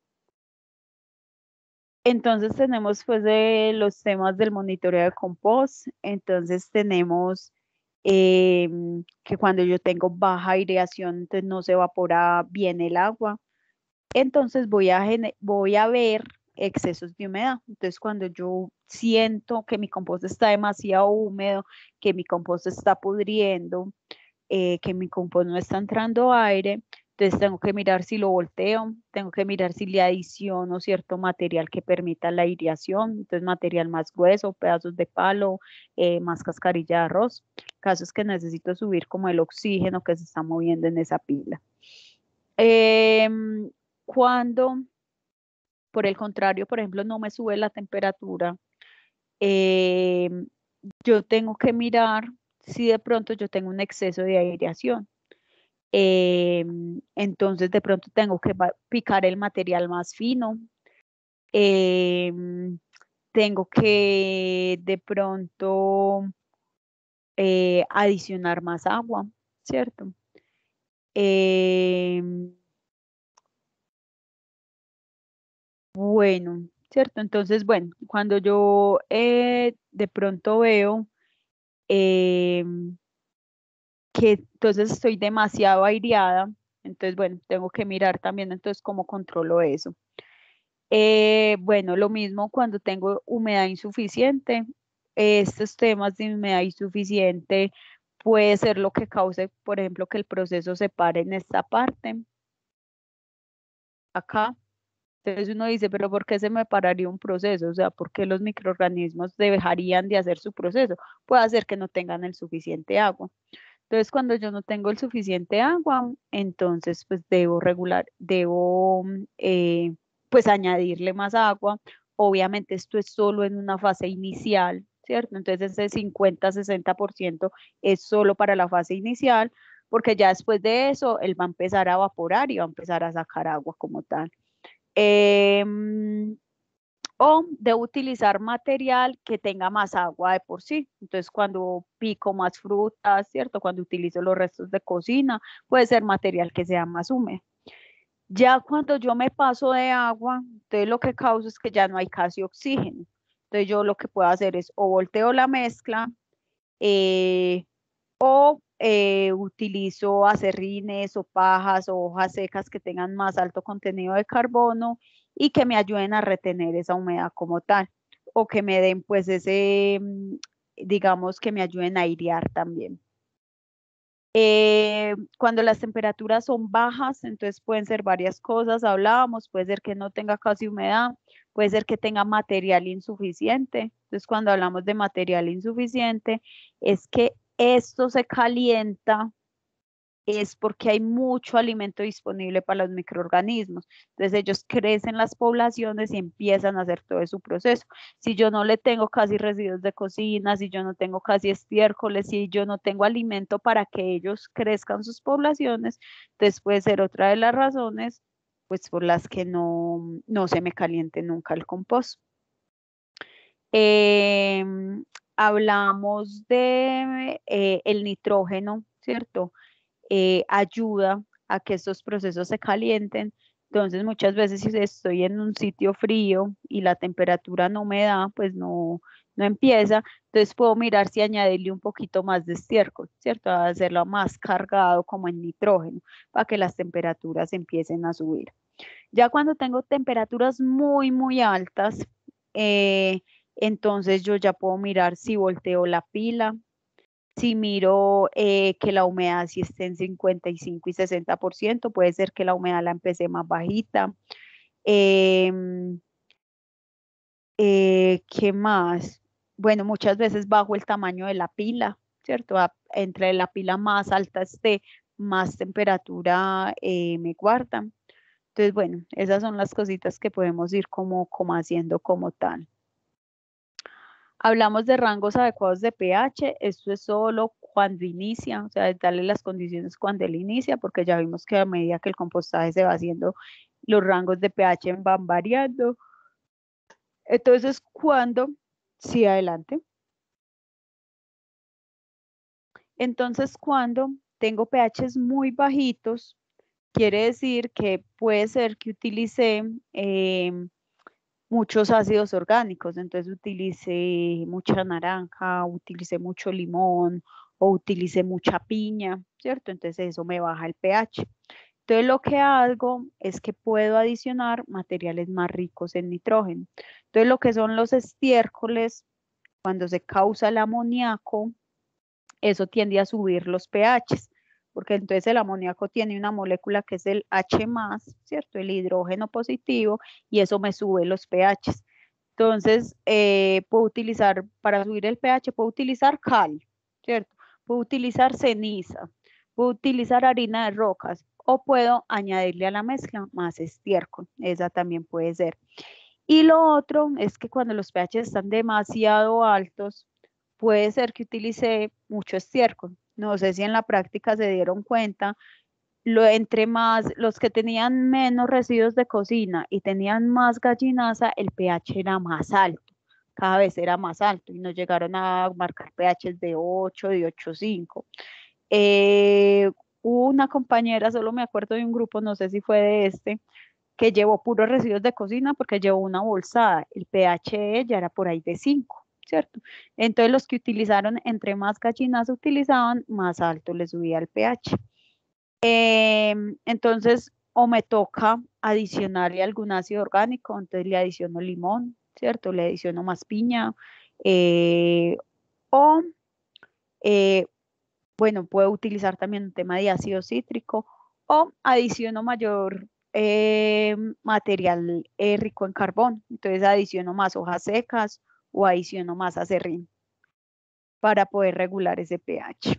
S1: entonces tenemos pues de los temas del monitoreo de compost, entonces tenemos eh, que cuando yo tengo baja aireación, entonces no se evapora bien el agua, entonces voy a, voy a ver excesos de humedad. Entonces cuando yo siento que mi compost está demasiado húmedo, que mi compost está pudriendo, eh, que mi compost no está entrando aire, entonces tengo que mirar si lo volteo, tengo que mirar si le adiciono cierto material que permita la aireación, entonces material más grueso, pedazos de palo, eh, más cascarilla de arroz. Caso es que necesito subir como el oxígeno que se está moviendo en esa pila. Eh, cuando, por el contrario, por ejemplo, no me sube la temperatura, eh, yo tengo que mirar si de pronto yo tengo un exceso de aireación. Eh, entonces de pronto tengo que picar el material más fino. Eh, tengo que de pronto eh, adicionar más agua, ¿cierto? Eh, bueno, ¿cierto? Entonces, bueno, cuando yo eh, de pronto veo eh, que entonces estoy demasiado aireada, entonces, bueno, tengo que mirar también entonces cómo controlo eso. Eh, bueno, lo mismo cuando tengo humedad insuficiente. Estos temas de humedad insuficiente puede ser lo que cause, por ejemplo, que el proceso se pare en esta parte, acá. Entonces uno dice, pero ¿por qué se me pararía un proceso? O sea, ¿por qué los microorganismos dejarían de hacer su proceso? Puede ser que no tengan el suficiente agua. Entonces, cuando yo no tengo el suficiente agua, entonces pues debo regular, debo eh, pues añadirle más agua. Obviamente esto es solo en una fase inicial, ¿cierto? Entonces ese cincuenta, sesenta por ciento es solo para la fase inicial, porque ya después de eso él va a empezar a evaporar y va a empezar a sacar agua como tal. Eh, o de utilizar material que tenga más agua de por sí. Entonces, cuando pico más frutas, ¿cierto? Cuando utilizo los restos de cocina, puede ser material que sea más húmedo. Ya cuando yo me paso de agua, entonces lo que causa es que ya no hay casi oxígeno. Entonces yo lo que puedo hacer es o volteo la mezcla, eh, o eh, utilizo acerrines o pajas o hojas secas que tengan más alto contenido de carbono y que me ayuden a retener esa humedad como tal, o que me den pues ese, mm, digamos que me ayuden a airear también. Eh, cuando las temperaturas son bajas, entonces pueden ser varias cosas, hablábamos, puede ser que no tenga casi humedad, puede ser que tenga material insuficiente. Entonces, cuando hablamos de material insuficiente, es que esto se calienta, es porque hay mucho alimento disponible para los microorganismos. Entonces ellos crecen las poblaciones y empiezan a hacer todo su proceso. Si yo no le tengo casi residuos de cocina, si yo no tengo casi estiércoles, si yo no tengo alimento para que ellos crezcan sus poblaciones, entonces puede ser otra de las razones pues por las que no, no se me caliente nunca el compost. Eh, hablamos de eh, el nitrógeno, ¿cierto? Eh, ayuda a que estos procesos se calienten. Entonces, muchas veces si estoy en un sitio frío y la temperatura no me da, pues no, no empieza. Entonces, puedo mirar si añadirle un poquito más de estiércol, ¿cierto? A hacerlo más cargado como en nitrógeno, para que las temperaturas empiecen a subir. Ya cuando tengo temperaturas muy, muy altas, eh, entonces yo ya puedo mirar si volteo la pila, si miro eh, que la humedad si esté en cincuenta y cinco y sesenta por ciento, puede ser que la humedad la empecé más bajita. Eh, eh, ¿Qué más? Bueno, muchas veces bajo el tamaño de la pila, ¿cierto? A- entre la pila más alta esté, más temperatura eh, me guardan. Entonces, bueno, esas son las cositas que podemos ir como, como haciendo como tal. Hablamos de rangos adecuados de pH, esto es solo cuando inicia, o sea, darle las condiciones cuando él inicia, porque ya vimos que a medida que el compostaje se va haciendo, los rangos de pH van variando. Entonces, cuando, sí, adelante. Entonces, cuando tengo pHs muy bajitos, quiere decir que puede ser que utilice eh, muchos ácidos orgánicos, entonces utilicé mucha naranja, utilicé mucho limón o utilicé mucha piña, ¿cierto? Entonces eso me baja el pH. Entonces lo que hago es que puedo adicionar materiales más ricos en nitrógeno. Entonces lo que son los estiércoles, cuando se causa el amoníaco, eso tiende a subir los pHs, porque entonces el amoníaco tiene una molécula que es el H más, ¿cierto? El hidrógeno positivo, y eso me sube los pHs. Entonces, eh, puedo utilizar, para subir el pH, puedo utilizar cal, ¿cierto? Puedo utilizar ceniza, puedo utilizar harina de rocas, o puedo añadirle a la mezcla más estiércol, esa también puede ser. Y lo otro es que cuando los pHs están demasiado altos, puede ser que utilice mucho estiércol. No sé si en la práctica se dieron cuenta, lo entre más, los que tenían menos residuos de cocina y tenían más gallinaza, el pH era más alto, cada vez era más alto y nos llegaron a marcar pHs de ocho, de ocho punto cinco. Eh, una compañera, solo me acuerdo de un grupo, no sé si fue de este, que llevó puros residuos de cocina porque llevó una bolsada, el pH ya era por ahí de cinco, ¿cierto? Entonces los que utilizaron, entre más gallinas utilizaban, más alto les subía el pH. Eh, entonces, o me toca adicionarle algún ácido orgánico, entonces le adiciono limón, ¿cierto? Le adiciono más piña, eh, o, eh, bueno, puedo utilizar también un tema de ácido cítrico, o adiciono mayor eh, material eh, rico en carbón, entonces adiciono más hojas secas o adiciono más acerrín para poder regular ese pH.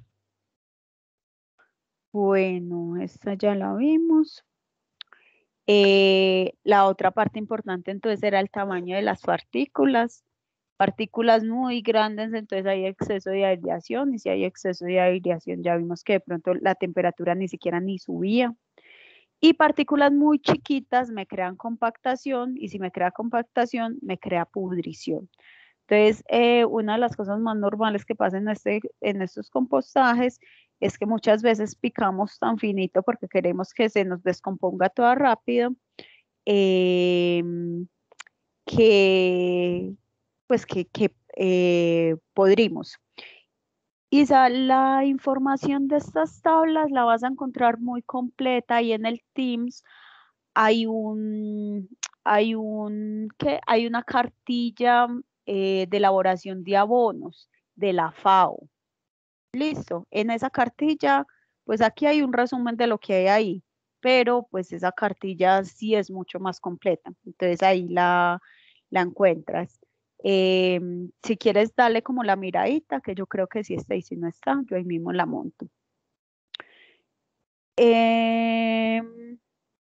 S1: Bueno, esta ya la vimos. Eh, la otra parte importante entonces era el tamaño de las partículas. Partículas muy grandes, entonces hay exceso de aireación, y si hay exceso de aireación ya vimos que de pronto la temperatura ni siquiera ni subía. Y partículas muy chiquitas me crean compactación, y si me crea compactación me crea pudrición. Entonces, eh, una de las cosas más normales que pasa en, este, en estos compostajes es que muchas veces picamos tan finito porque queremos que se nos descomponga todo rápido, em, que pues que, que eh, podrimos. Y sa- la información de estas tablas la vas a encontrar muy completa y en el Teams hay un, hay un, ¿qué? Hay una cartilla eh, de elaboración de abonos de la FAO. Listo. En esa cartilla, pues aquí hay un resumen de lo que hay ahí, pero pues esa cartilla sí es mucho más completa. Entonces ahí la, la encuentras. Em, si quieres darle como la miradita, que yo creo que sí está y si no está, yo ahí mismo la monto. Em,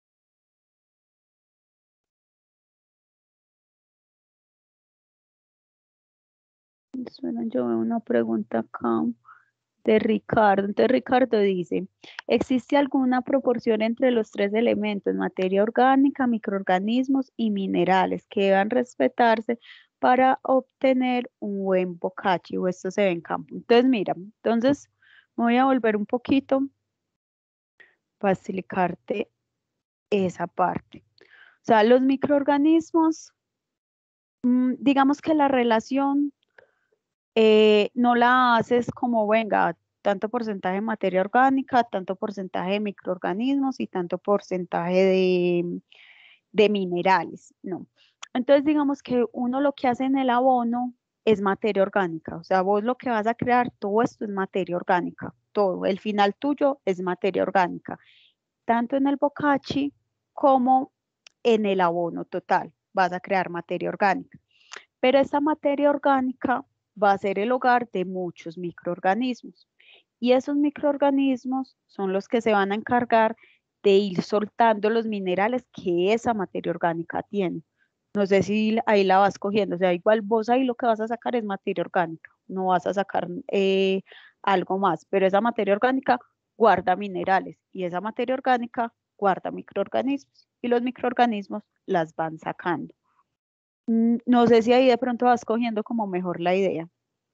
S1: espera, yo veo una pregunta acá de Ricardo. Entonces Ricardo dice, ¿existe alguna proporción entre los tres elementos, materia orgánica, microorganismos y minerales, que deban respetarse para obtener un buen bocachi? O esto se ve en campo. Entonces mira, entonces me voy a volver un poquito para explicarte esa parte. O sea, los microorganismos, mm, digamos que la relación eh, no la haces como, venga, tanto porcentaje de materia orgánica, tanto porcentaje de microorganismos y tanto porcentaje de, de minerales, no. Entonces, digamos que uno lo que hace en el abono es materia orgánica, o sea, vos lo que vas a crear, todo esto es materia orgánica, todo, el final tuyo es materia orgánica, tanto en el bocachi como en el abono total, vas a crear materia orgánica. Pero esta materia orgánica va a ser el hogar de muchos microorganismos. Y esos microorganismos son los que se van a encargar de ir soltando los minerales que esa materia orgánica tiene. No sé si ahí la vas cogiendo, o sea, igual vos ahí lo que vas a sacar es materia orgánica, no vas a sacar eh, algo más, pero esa materia orgánica guarda minerales y esa materia orgánica guarda microorganismos y los microorganismos las van sacando. Mm, No sé si ahí de pronto vas cogiendo como mejor la idea.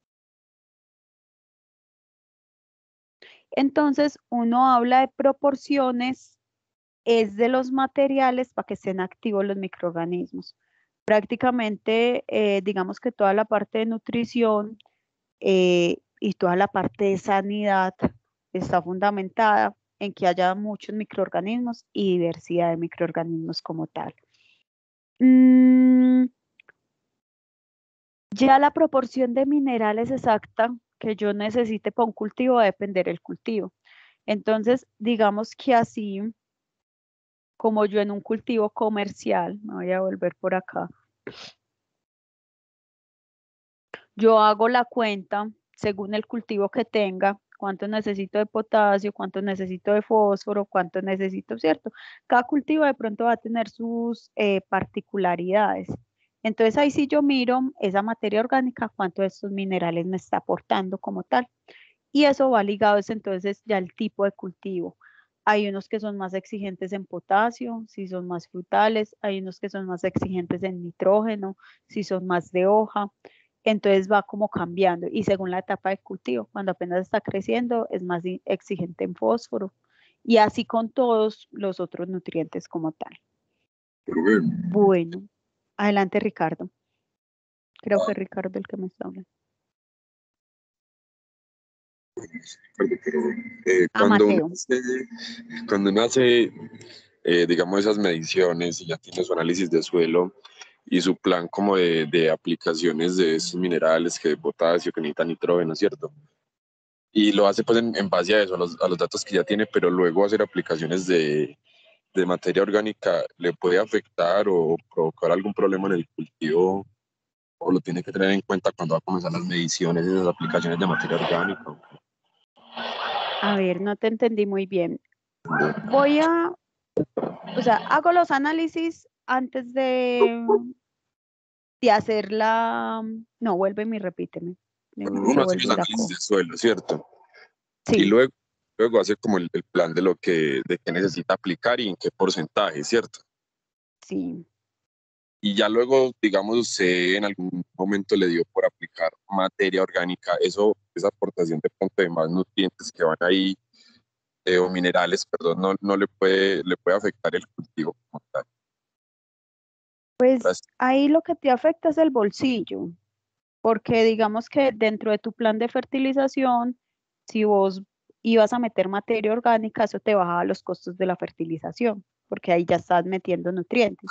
S1: Entonces, uno habla de proporciones, es de los materiales para que estén activos los microorganismos. Prácticamente, eh, digamos que toda la parte de nutrición eh, y toda la parte de sanidad está fundamentada en que haya muchos microorganismos y diversidad de microorganismos como tal. Mm, Ya la proporción de minerales exacta que yo necesite para un cultivo va a depender del cultivo. Entonces, digamos que así como yo en un cultivo comercial, me voy a volver por acá, yo hago la cuenta según el cultivo que tenga, cuánto necesito de potasio, cuánto necesito de fósforo, cuánto necesito, ¿cierto? Cada cultivo de pronto va a tener sus eh, particularidades. Entonces ahí sí yo miro esa materia orgánica, cuánto de estos minerales me está aportando como tal. Y eso va ligado es entonces ya al tipo de cultivo. Hay unos que son más exigentes en potasio, si son más frutales, hay unos que son más exigentes en nitrógeno, si son más de hoja. Entonces va como cambiando y según la etapa de cultivo, cuando apenas está creciendo es más exigente en fósforo y así con todos los otros nutrientes como tal. Bueno, adelante Ricardo. Creo que es Ricardo el que me está hablando.
S4: Pero eh,
S1: Ah,
S4: cuando uno
S1: Mateo.
S4: hace, cuando uno hace eh, digamos, esas mediciones y ya tiene su análisis de suelo y su plan como de, de aplicaciones de esos minerales que de potasio, que necesitan nitrógeno, ¿cierto? Y lo hace pues en, en base a eso, a los, a los datos que ya tiene, pero luego hacer aplicaciones de, de materia orgánica, ¿le puede afectar o provocar algún problema en el cultivo? ¿O lo tiene que tener en cuenta cuando va a comenzar las mediciones y las aplicaciones de materia orgánica?
S1: A ver, no te entendí muy bien. Voy a, o sea, hago los análisis antes de, de hacer la, no, vuelve y repíteme. Yo,
S4: Uno
S1: yo
S4: hace
S1: vuelvo
S4: los
S1: y la
S4: análisis de
S1: cojo.
S4: suelo, ¿cierto? Y
S1: Sí,
S4: luego, luego hace como el, el plan de lo que, de qué necesita aplicar y en qué porcentaje, ¿cierto?
S1: sí.
S4: y ya luego, digamos, usted en algún momento le dio por aplicar materia orgánica, eso, esa aportación de pronto de más nutrientes que van ahí, eh, o minerales, perdón, no, no le puede, le puede afectar el cultivo como tal.
S1: Pues
S4: Las-
S1: ahí lo que te afecta es el bolsillo, porque digamos que dentro de tu plan de fertilización, si vos ibas a meter materia orgánica, eso te bajaba los costos de la fertilización, porque ahí ya estás metiendo nutrientes.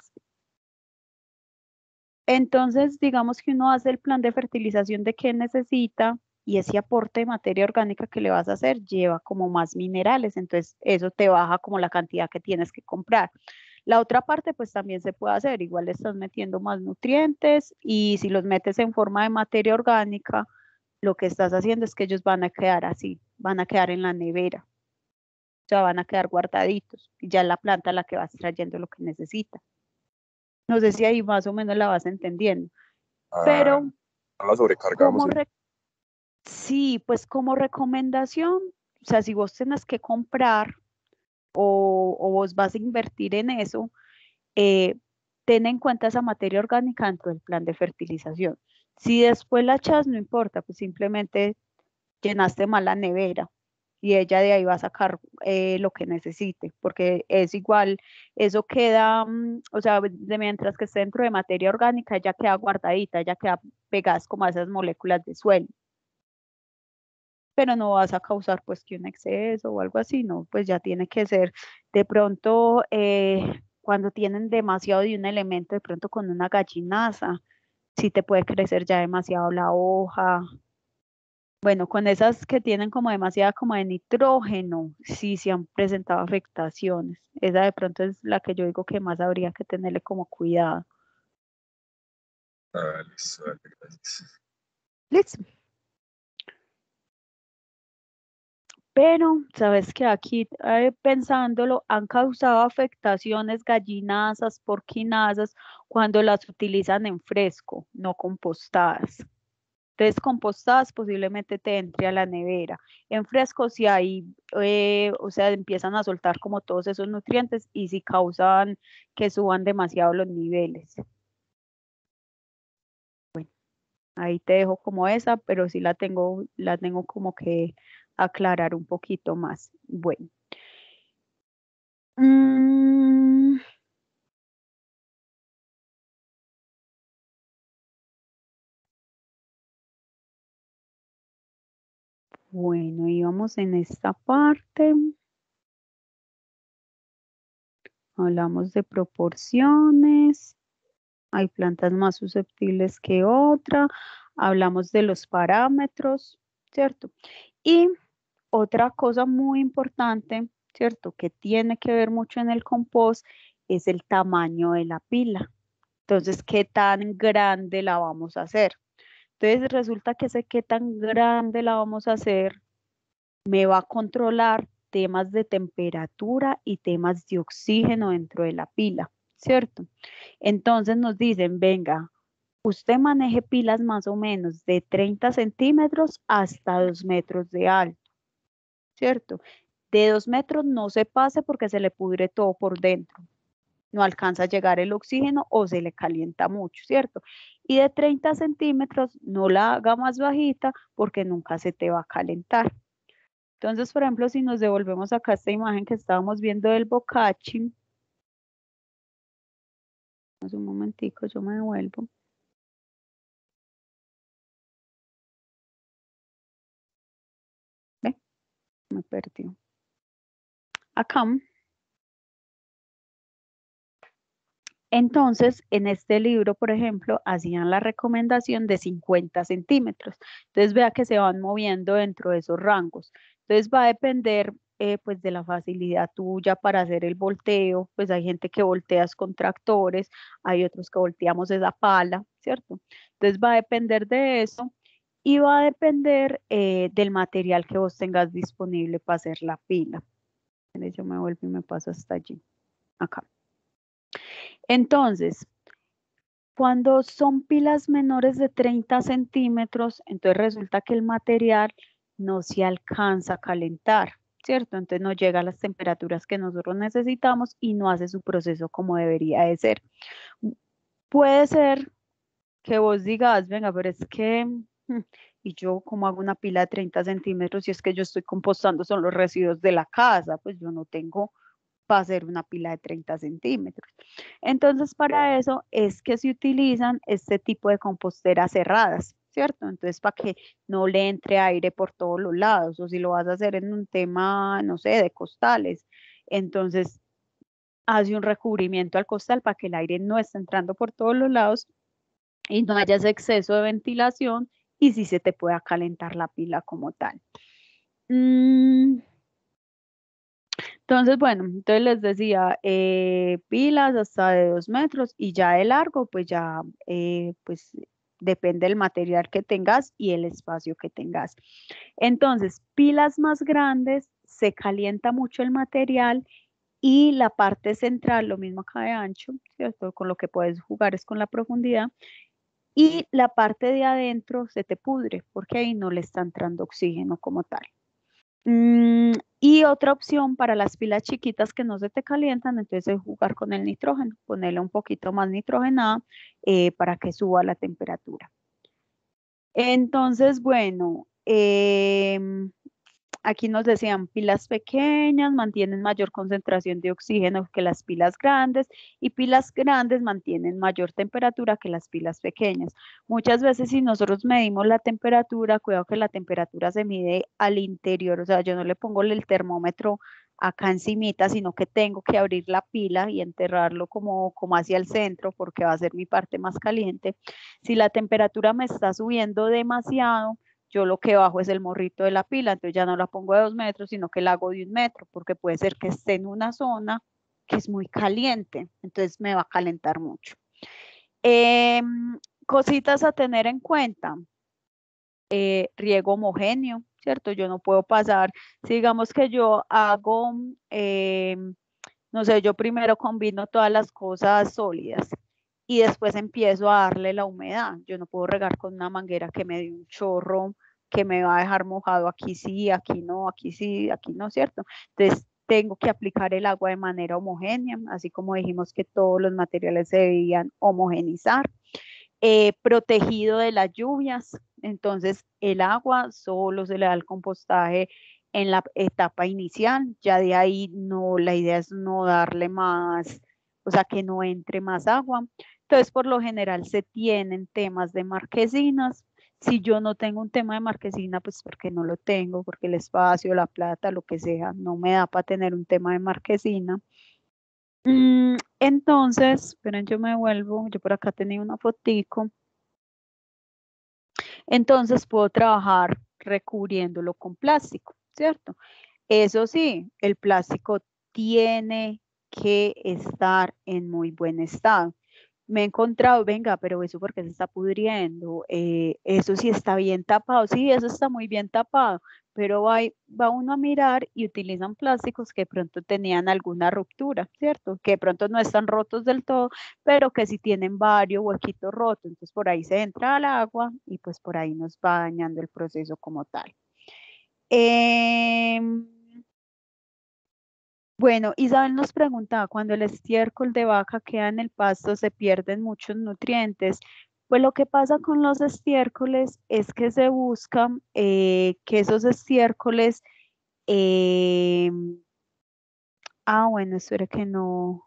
S1: Entonces, digamos que uno hace el plan de fertilización de qué necesita y ese aporte de materia orgánica que le vas a hacer lleva como más minerales, entonces eso te baja como la cantidad que tienes que comprar. La otra parte pues también se puede hacer, igual le estás metiendo más nutrientes y si los metes en forma de materia orgánica, lo que estás haciendo es que ellos van a quedar así, van a quedar en la nevera, o sea, van a quedar guardaditos y ya es la planta la que va extrayendo lo que necesita. No sé si ahí más o menos la vas entendiendo,
S4: ah,
S1: pero
S4: no la sobrecargamos.
S1: como
S4: Sí.
S1: re- sí, pues como recomendación, o sea, si vos tenés que comprar o, o vos vas a invertir en eso, eh, ten en cuenta esa materia orgánica dentro del plan de fertilización. Si después la echas, no importa, pues simplemente llenaste mal la nevera y ella de ahí va a sacar eh, lo que necesite, porque es igual, eso queda, mm, o sea, de mientras que esté dentro de materia orgánica, ella queda guardadita, ella queda pegada como a esas moléculas de suelo, pero no vas a causar pues que un exceso o algo así, no, pues ya tiene que ser de pronto eh, cuando tienen demasiado de un elemento, de pronto con una gallinaza, sí te puede crecer ya demasiado la hoja. Bueno, con esas que tienen como demasiada como de nitrógeno, sí se han presentado afectaciones. Esa de pronto es la que yo digo que más habría que tenerle como cuidado.
S4: Ah, listo, dale, gracias.
S1: Listo. Pero, sabes que aquí eh, pensándolo, han causado afectaciones gallinazas, porquinazas, cuando las utilizan en fresco, no compostadas. Entonces, compostadas posiblemente te entre a la nevera. En fresco, si hay, eh, o sea, empiezan a soltar como todos esos nutrientes y si causan que suban demasiado los niveles. Ahí te dejo como esa, pero sí la tengo, la tengo como que aclarar un poquito más. Bueno. Mm, bueno, íbamos en esta parte. Hablamos de proporciones. Hay plantas más susceptibles que otras. Hablamos de los parámetros, ¿cierto? Y otra cosa muy importante, ¿cierto? Que tiene que ver mucho en el compost es el tamaño de la pila. Entonces, ¿qué tan grande la vamos a hacer? Entonces, resulta que sé qué tan grande la vamos a hacer me va a controlar temas de temperatura y temas de oxígeno dentro de la pila, ¿cierto? Entonces nos dicen, venga, usted maneje pilas más o menos de treinta centímetros hasta dos metros de alto, ¿cierto? De dos metros no se pase porque se le pudre todo por dentro. No alcanza a llegar el oxígeno o se le calienta mucho, ¿cierto? Y de treinta centímetros no la haga más bajita porque nunca se te va a calentar. Entonces, por ejemplo, si nos devolvemos acá a esta imagen que estábamos viendo del bocachi, un momentico, yo me devuelvo. ¿Ve? Me perdió. Acá. Entonces, en este libro, por ejemplo, hacían la recomendación de cincuenta centímetros. Entonces, vea que se van moviendo dentro de esos rangos. Entonces, va a depender eh, pues de la facilidad tuya para hacer el volteo. Pues hay gente que volteas con tractores, hay otros que volteamos esa pala, ¿cierto? Entonces, va a depender de eso y va a depender eh, del material que vos tengas disponible para hacer la pila. Yo me vuelvo y me paso hasta allí, acá. Entonces, cuando son pilas menores de treinta centímetros, entonces resulta que el material no se alcanza a calentar, ¿cierto? Entonces no llega a las temperaturas que nosotros necesitamos y no hace su proceso como debería de ser. puede ser que vos digas, venga, pero es que, mm, y yo como hago una pila de treinta centímetros y es que yo estoy compostando son los residuos de la casa, pues yo no tengo para hacer una pila de treinta centímetros. Entonces, para eso es que se utilizan este tipo de composteras cerradas, ¿cierto? Entonces, para que no le entre aire por todos los lados, o si lo vas a hacer en un tema, no sé, de costales, entonces hace un recubrimiento al costal para que el aire no esté entrando por todos los lados y no haya ese exceso de ventilación y si se te pueda calentar la pila como tal. Mm, entonces, bueno, entonces les decía, eh, pilas hasta de dos metros y ya de largo, pues ya, eh, pues depende del material que tengas y el espacio que tengas. Entonces, pilas más grandes, se calienta mucho el material y la parte central, lo mismo acá de ancho, ¿cierto? Con lo que puedes jugar es con la profundidad. Y la parte de adentro se te pudre porque ahí no le está entrando oxígeno como tal. Mm, y otra opción para las pilas chiquitas que no se te calientan, entonces es jugar con el nitrógeno, ponerle un poquito más nitrogenada eh, para que suba la temperatura. Entonces, bueno, em, aquí nos decían pilas pequeñas mantienen mayor concentración de oxígeno que las pilas grandes y pilas grandes mantienen mayor temperatura que las pilas pequeñas. Muchas veces si nosotros medimos la temperatura, cuidado que la temperatura se mide al interior, o sea, yo no le pongo el termómetro acá encimita, sino que tengo que abrir la pila y enterrarlo como, como hacia el centro porque va a ser mi parte más caliente. Si la temperatura me está subiendo demasiado, yo lo que bajo es el morrito de la pila, entonces ya no la pongo de dos metros, sino que la hago de un metro, porque puede ser que esté en una zona que es muy caliente, entonces me va a calentar mucho. Eh, cositas a tener en cuenta, eh, riego homogéneo, ¿cierto? Yo no puedo pasar, si digamos que yo hago, eh, no sé, yo primero combino todas las cosas sólidas y después empiezo a darle la humedad. Yo no puedo regar con una manguera que me dé un chorro que me va a dejar mojado aquí sí, aquí no, aquí sí, aquí no, ¿cierto? Entonces tengo que aplicar el agua de manera homogénea, así como dijimos que todos los materiales se debían homogenizar. Eh, protegido de las lluvias, entonces el agua solo se le da al compostaje en la etapa inicial, ya de ahí no, la idea es no darle más, o sea, que no entre más agua. Entonces, por lo general se tienen temas de marquesinas. Si yo no tengo un tema de marquesina, pues porque no lo tengo, porque el espacio, la plata, lo que sea, no me da para tener un tema de marquesina. Mm, entonces, esperen, yo me vuelvo, yo por acá tenía una fotico. Entonces puedo trabajar recubriéndolo con plástico, ¿cierto? Eso sí, el plástico tiene que estar en muy buen estado. Me he encontrado, venga, pero eso porque se está pudriendo, eh, eso sí está bien tapado, sí, eso está muy bien tapado, pero va, va uno a mirar y utilizan plásticos que de pronto tenían alguna ruptura, ¿cierto? Que de pronto no están rotos del todo, pero que sí tienen varios huequitos rotos, entonces por ahí se entra al agua y pues por ahí nos va dañando el proceso como tal. Eh, bueno, Isabel nos preguntaba, cuando el estiércol de vaca queda en el pasto, ¿se pierden muchos nutrientes? Pues lo que pasa con los estiércoles es que se busca eh, que esos estiércoles, eh, ah, bueno, espero que no.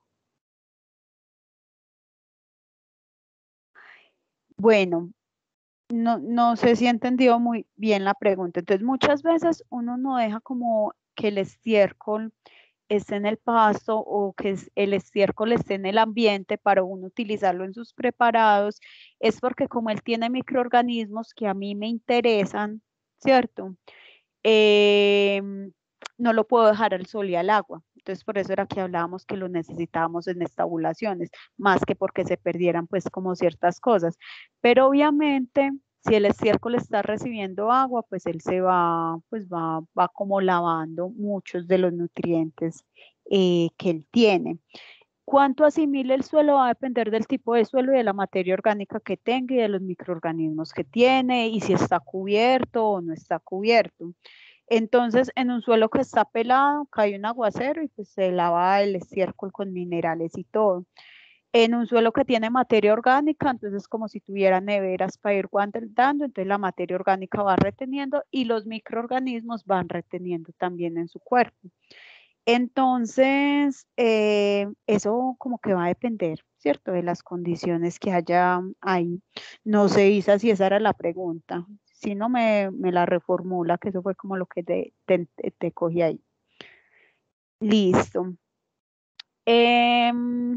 S1: Bueno, no, no sé si he entendido muy bien la pregunta. Entonces, muchas veces uno no deja como que el estiércol esté en el pasto o que el estiércol esté en el ambiente para uno utilizarlo en sus preparados, es porque como él tiene microorganismos que a mí me interesan, ¿cierto? Eh, no lo puedo dejar al sol y al agua. Entonces, por eso era que hablábamos que lo necesitábamos en estabulaciones, más que porque se perdieran pues como ciertas cosas. Pero obviamente, si el estiércol está recibiendo agua, pues él se va, pues va, va como lavando muchos de los nutrientes eh, que él tiene. Cuánto asimile el suelo va a depender del tipo de suelo y de la materia orgánica que tenga y de los microorganismos que tiene y si está cubierto o no está cubierto. Entonces, en un suelo que está pelado, cae un aguacero y pues se lava el estiércol con minerales y todo. En un suelo que tiene materia orgánica, entonces como si tuviera neveras para ir guardando, entonces la materia orgánica va reteniendo y los microorganismos van reteniendo también en su cuerpo. Entonces, eh, eso como que va a depender, ¿cierto? De las condiciones que haya ahí. No sé, Isa, si esa era la pregunta. Si no, me, me la reformula, que eso fue como lo que te, te, te cogí ahí. Listo. Eh,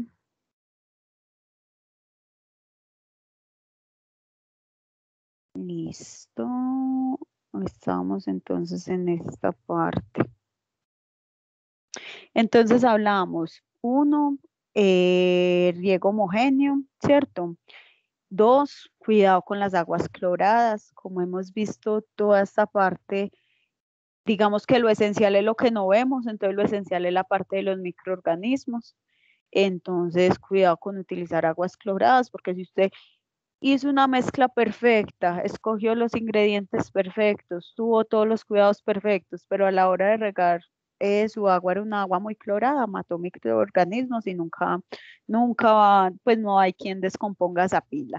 S1: listo. Estamos entonces en esta parte. Entonces hablamos, uno, eh, riego homogéneo, ¿cierto? Dos, cuidado con las aguas cloradas. Como hemos visto toda esta parte, digamos que lo esencial es lo que no vemos, entonces lo esencial es la parte de los microorganismos. Entonces, cuidado con utilizar aguas cloradas, porque si usted hizo una mezcla perfecta, escogió los ingredientes perfectos, tuvo todos los cuidados perfectos, pero a la hora de regar eh, su agua era una agua muy clorada, mató microorganismos y nunca, nunca va, pues no hay quien descomponga esa pila.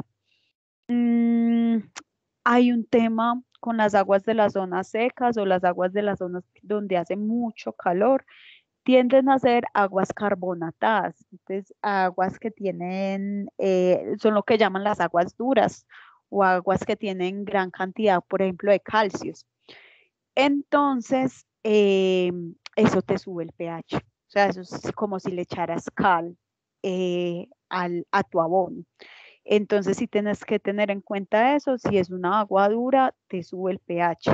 S1: Mm, hay un tema con las aguas de las zonas secas o las aguas de las zonas donde hace mucho calor, tienden a ser aguas carbonatadas, entonces aguas que tienen, eh, son lo que llaman las aguas duras o aguas que tienen gran cantidad, por ejemplo, de calcios. Entonces, eh, eso te sube el pH, o sea, eso es como si le echaras cal eh, al, a tu abono. Entonces, sí tienes que tener en cuenta eso, si es una agua dura, te sube el pH.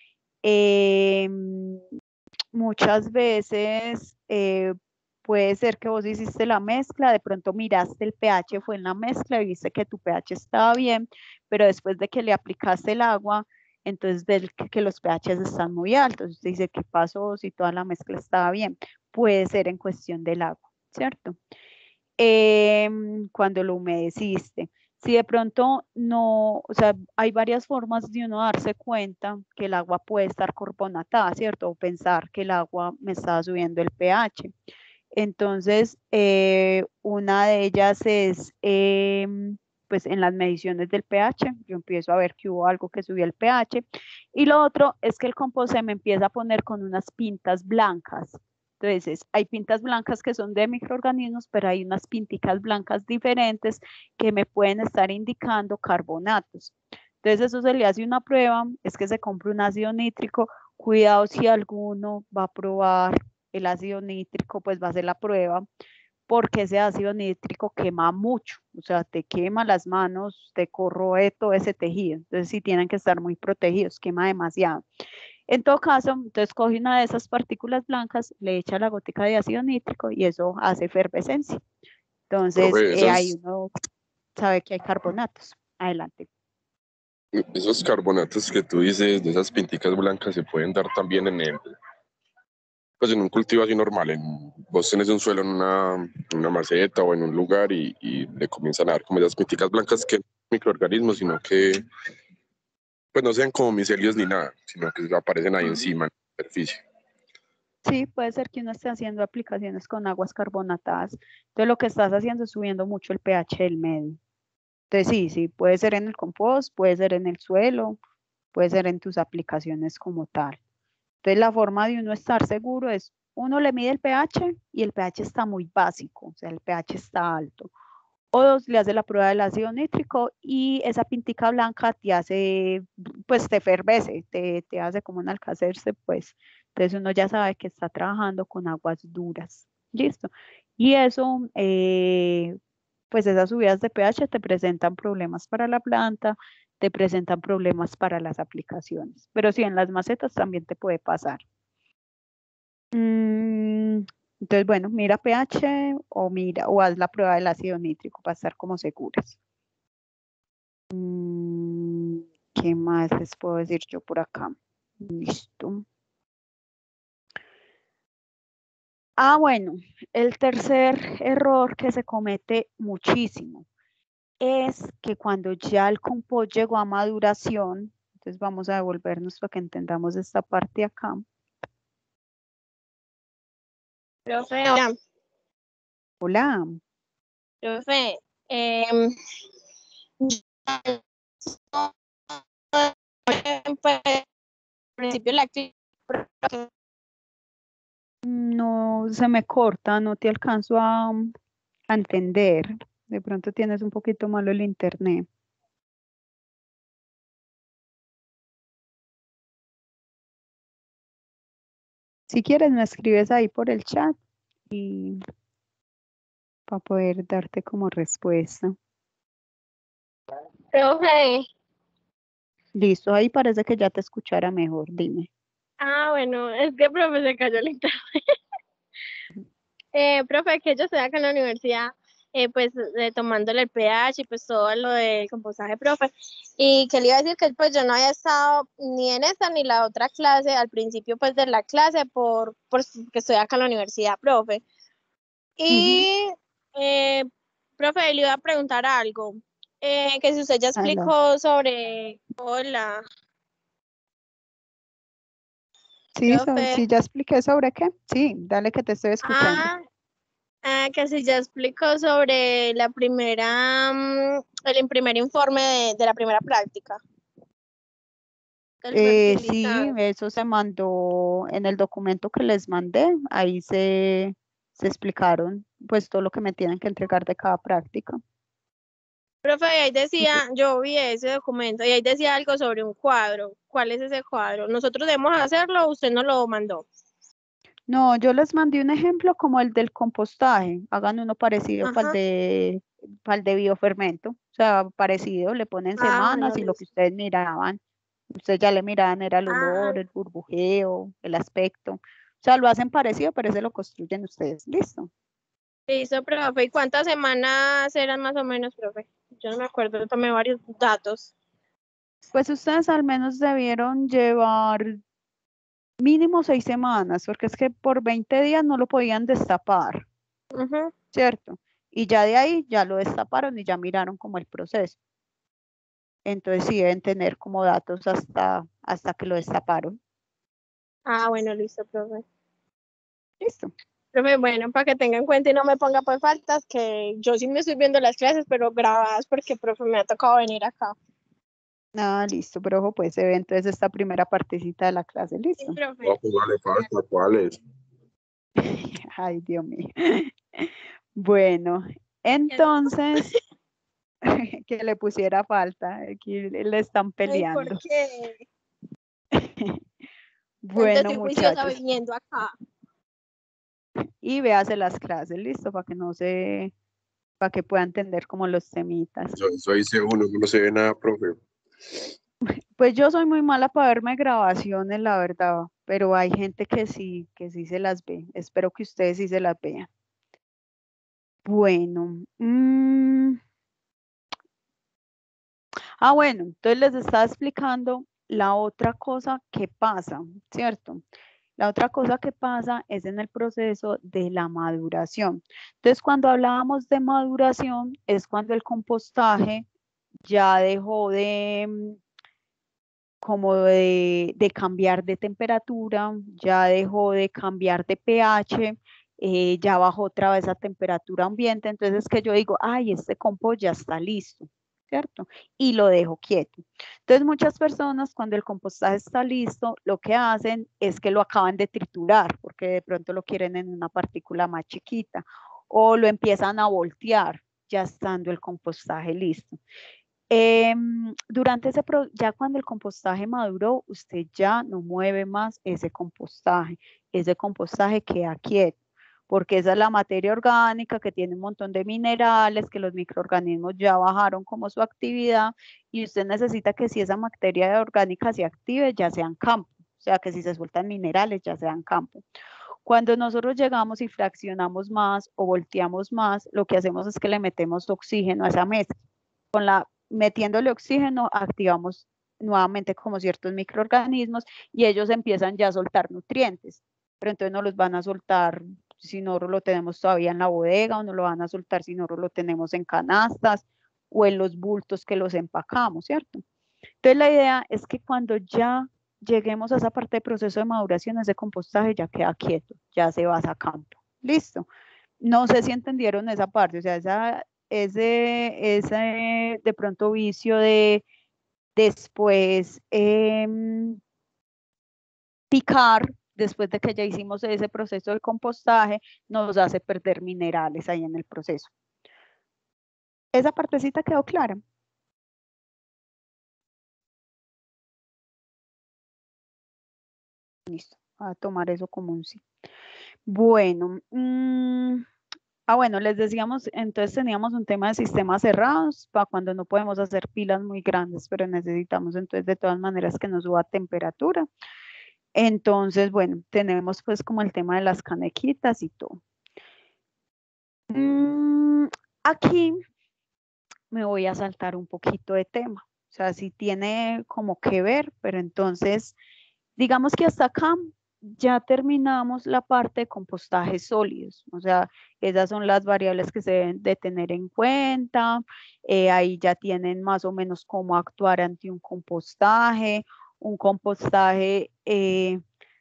S1: Eh, muchas veces eh, puede ser que vos hiciste la mezcla, de pronto miraste el pH, fue en la mezcla y viste que tu pH estaba bien, pero después de que le aplicaste el agua, entonces ves que, que los pHs están muy altos. Usted dice, ¿qué pasó si toda la mezcla estaba bien? Puede ser en cuestión del agua, ¿cierto? Eh, cuando lo humedeciste. Si de pronto no, o sea, hay varias formas de uno darse cuenta que el agua puede estar carbonatada, ¿cierto? O pensar que el agua me está subiendo el pH. Entonces, eh, una de ellas es, eh, pues en las mediciones del pH, yo empiezo a ver que hubo algo que subió el pH. Y lo otro es que el compost se me empieza a poner con unas pintas blancas. Entonces, hay pintas blancas que son de microorganismos, pero hay unas pinticas blancas diferentes que me pueden estar indicando carbonatos. Entonces, eso se le hace una prueba, es que se compra un ácido nítrico. Cuidado si alguno va a probar el ácido nítrico, pues va a hacer la prueba, porque ese ácido nítrico quema mucho, o sea, te quema las manos, te corroe todo ese tejido. Entonces, sí tienen que estar muy protegidos, quema demasiado. En todo caso, entonces coge una de esas partículas blancas, le echa la gotica de ácido nítrico y eso hace efervescencia. Entonces,
S4: Profe,
S1: eh, ahí
S4: esos,
S1: uno sabe que hay carbonatos. Adelante.
S4: esos carbonatos que tú dices, de esas pinticas blancas, se pueden dar también en el, pues en un cultivo así normal. En, vos tenés un suelo en una, una maceta o en un lugar y, y le comienzan a dar como esas pinticas blancas que no son microorganismos, sino que pues no sean como micelios ni nada, sino que aparecen ahí encima en la superficie.
S1: Sí, puede ser que uno esté haciendo aplicaciones con aguas carbonatadas. Entonces, lo que estás haciendo es subiendo mucho el pH del medio. Entonces, sí, sí, puede ser en el compost, puede ser en el suelo, puede ser en tus aplicaciones como tal. Entonces, la forma de uno estar seguro es, uno le mide el pH y el pH está muy básico, o sea, el pH está alto. O dos, le hace la prueba del ácido nítrico y esa pintica blanca te hace, pues te fervece, te, te hace como un alcacerse, pues. Entonces uno ya sabe que está trabajando con aguas duras. ¿Listo? Y eso, eh, pues esas subidas de pH te presentan problemas para la planta, te presentan problemas para las aplicaciones. Pero sí, en las macetas también te puede pasar. Mm, entonces, bueno, mira pH o mira o haz la prueba del ácido nítrico para estar como seguras. Mm, ¿qué más les puedo decir yo por acá? Listo. Ah, bueno, el tercer error que se comete muchísimo es que cuando ya el compost llegó a maduración, entonces vamos a devolvernos para que entendamos esta parte acá.
S2: Profe, hola.
S1: Hola.
S5: Profe, eh, pues, al principio la actividad,
S1: No, se me corta, no te alcanzo a, a entender. De pronto tienes un poquito malo el internet. Si quieres, me escribes ahí por el chat y para poder darte como respuesta.
S5: profe.
S1: Listo, ahí parece que ya te escuchara mejor, dime.
S5: Ah, bueno, es que profe se cayó el internet. eh, profe, que yo estoy acá en la universidad, eh, pues eh, tomándole el pH y pues todo lo del compostaje, profe. Y que le iba a decir que pues yo no había estado ni en esta ni la otra clase, al principio pues de la clase, por, por que estoy acá en la universidad, profe. Y, eh, profe, le iba a preguntar algo. Eh, que si usted ya
S1: Adelante.
S5: explicó sobre... Hola,
S1: Sí, so-
S5: profe.
S1: sí, ya expliqué sobre qué. Sí, dale que te estoy escuchando.
S5: Ah, ah, que si ya explicó sobre la primera, mm, el primer informe de, de la primera práctica. Del
S1: Eh, sí,
S5: fertilizante.
S1: eso se mandó en el documento que les mandé. Ahí se, se explicaron pues todo lo que me tienen que entregar de cada práctica.
S5: Profe, y ahí decía, yo vi ese documento, y ahí decía algo sobre un cuadro. ¿Cuál es ese cuadro? ¿Nosotros debemos hacerlo o usted nos lo mandó?
S1: No, yo les mandé un ejemplo como el del compostaje. Hagan uno parecido para el
S5: Ajá.
S1: de, para el de biofermento. O sea, parecido, le ponen
S5: Ah,
S1: semanas
S5: bueno,
S1: y lo que
S5: listo.
S1: ustedes miraban. Ustedes ya le miraban era el
S5: Ah,
S1: olor, el burbujeo, el aspecto. O sea, lo hacen parecido, pero ese lo construyen ustedes. Listo.
S5: listo, profe. ¿Y cuántas semanas eran más o menos, profe? Yo no me acuerdo, tomé varios datos.
S1: Pues ustedes al menos debieron llevar mínimo seis semanas, porque es que por veinte días no lo podían destapar,
S5: Ujú.
S1: ¿cierto? Y ya de ahí ya lo destaparon y ya miraron como el proceso. Entonces sí deben tener como datos hasta, hasta que lo destaparon.
S5: Ah, bueno, listo, profe.
S1: Listo.
S5: Profe, bueno, para que tenga en cuenta y no me ponga por faltas, que yo sí me estoy viendo las clases, pero grabadas porque, profe, me ha tocado venir acá.
S1: Ah, listo, pero ojo, pues se ve entonces esta primera partecita de la clase,
S5: Sí,
S1: listo.
S5: profe.
S4: No, pues vale, falta, ¿cuáles?
S1: Ay, Dios mío. Bueno, entonces, que le pusiera falta, aquí le están
S5: Ay, ¿por
S1: peleando.
S5: qué?
S1: Bueno,
S5: Estoy juiciosa
S1: muchachos,
S5: viniendo acá.
S1: y véase las clases, listo, para que no se, para que pueda entender como los temitas.
S4: Yo, eso hice uno, no se ve nada, profe.
S1: Pues yo soy muy mala para verme grabaciones, la verdad, pero hay gente que sí, que sí se las ve. Espero que ustedes sí se las vean. Bueno, mm, ah, bueno, entonces les estaba explicando la otra cosa que pasa, ¿cierto? La otra cosa que pasa es en el proceso de la maduración. Entonces, cuando hablábamos de maduración, es cuando el compostaje ya dejó de, mm, como de, de cambiar de temperatura, ya dejó de cambiar de pH, eh, ya bajó otra vez a temperatura ambiente. Entonces, es que yo digo, ay, este compost ya está listo, ¿cierto? Y lo dejo quieto. Entonces, muchas personas cuando el compostaje está listo, lo que hacen es que lo acaban de triturar, porque de pronto lo quieren en una partícula más chiquita, o lo empiezan a voltear, ya estando el compostaje listo. Eh, durante ese, pro, ya cuando el compostaje maduró, usted ya no mueve más ese compostaje. Ese compostaje queda quieto, porque esa es la materia orgánica que tiene un montón de minerales, que los microorganismos ya bajaron como su actividad, y usted necesita que si esa materia orgánica se active, ya sea en campo, o sea, que si se sueltan minerales, ya sea en campo. Cuando nosotros llegamos y fraccionamos más o volteamos más, lo que hacemos es que le metemos oxígeno a esa mezcla. Con la metiéndole oxígeno, activamos nuevamente como ciertos microorganismos y ellos empiezan ya a soltar nutrientes, pero entonces no los van a soltar si no lo tenemos todavía en la bodega, o no lo van a soltar si no lo tenemos en canastas o en los bultos que los empacamos, ¿cierto? Entonces la idea es que cuando ya lleguemos a esa parte de proceso de maduración, ese compostaje ya queda quieto, ya se va a campo. Listo. No sé si entendieron esa parte, o sea, esa ese, ese de pronto vicio de después em, picar, después de que ya hicimos ese proceso de compostaje, nos hace perder minerales ahí en el proceso. ¿Esa partecita quedó clara? Listo, voy a tomar eso como un sí. Bueno, mmm, ah, bueno, les decíamos, entonces teníamos un tema de sistemas cerrados para cuando no podemos hacer pilas muy grandes, pero necesitamos entonces de todas maneras que nos suba temperatura. Entonces, bueno, tenemos pues como el tema de las canequitas y todo. Mm, aquí me voy a saltar un poquito de tema. O sea, sí tiene como que ver, pero entonces, digamos que hasta acá ya terminamos la parte de compostajes sólidos. O sea, esas son las variables que se deben de tener en cuenta. Eh, ahí ya tienen más o menos cómo actuar ante un compostaje. Un compostaje eh,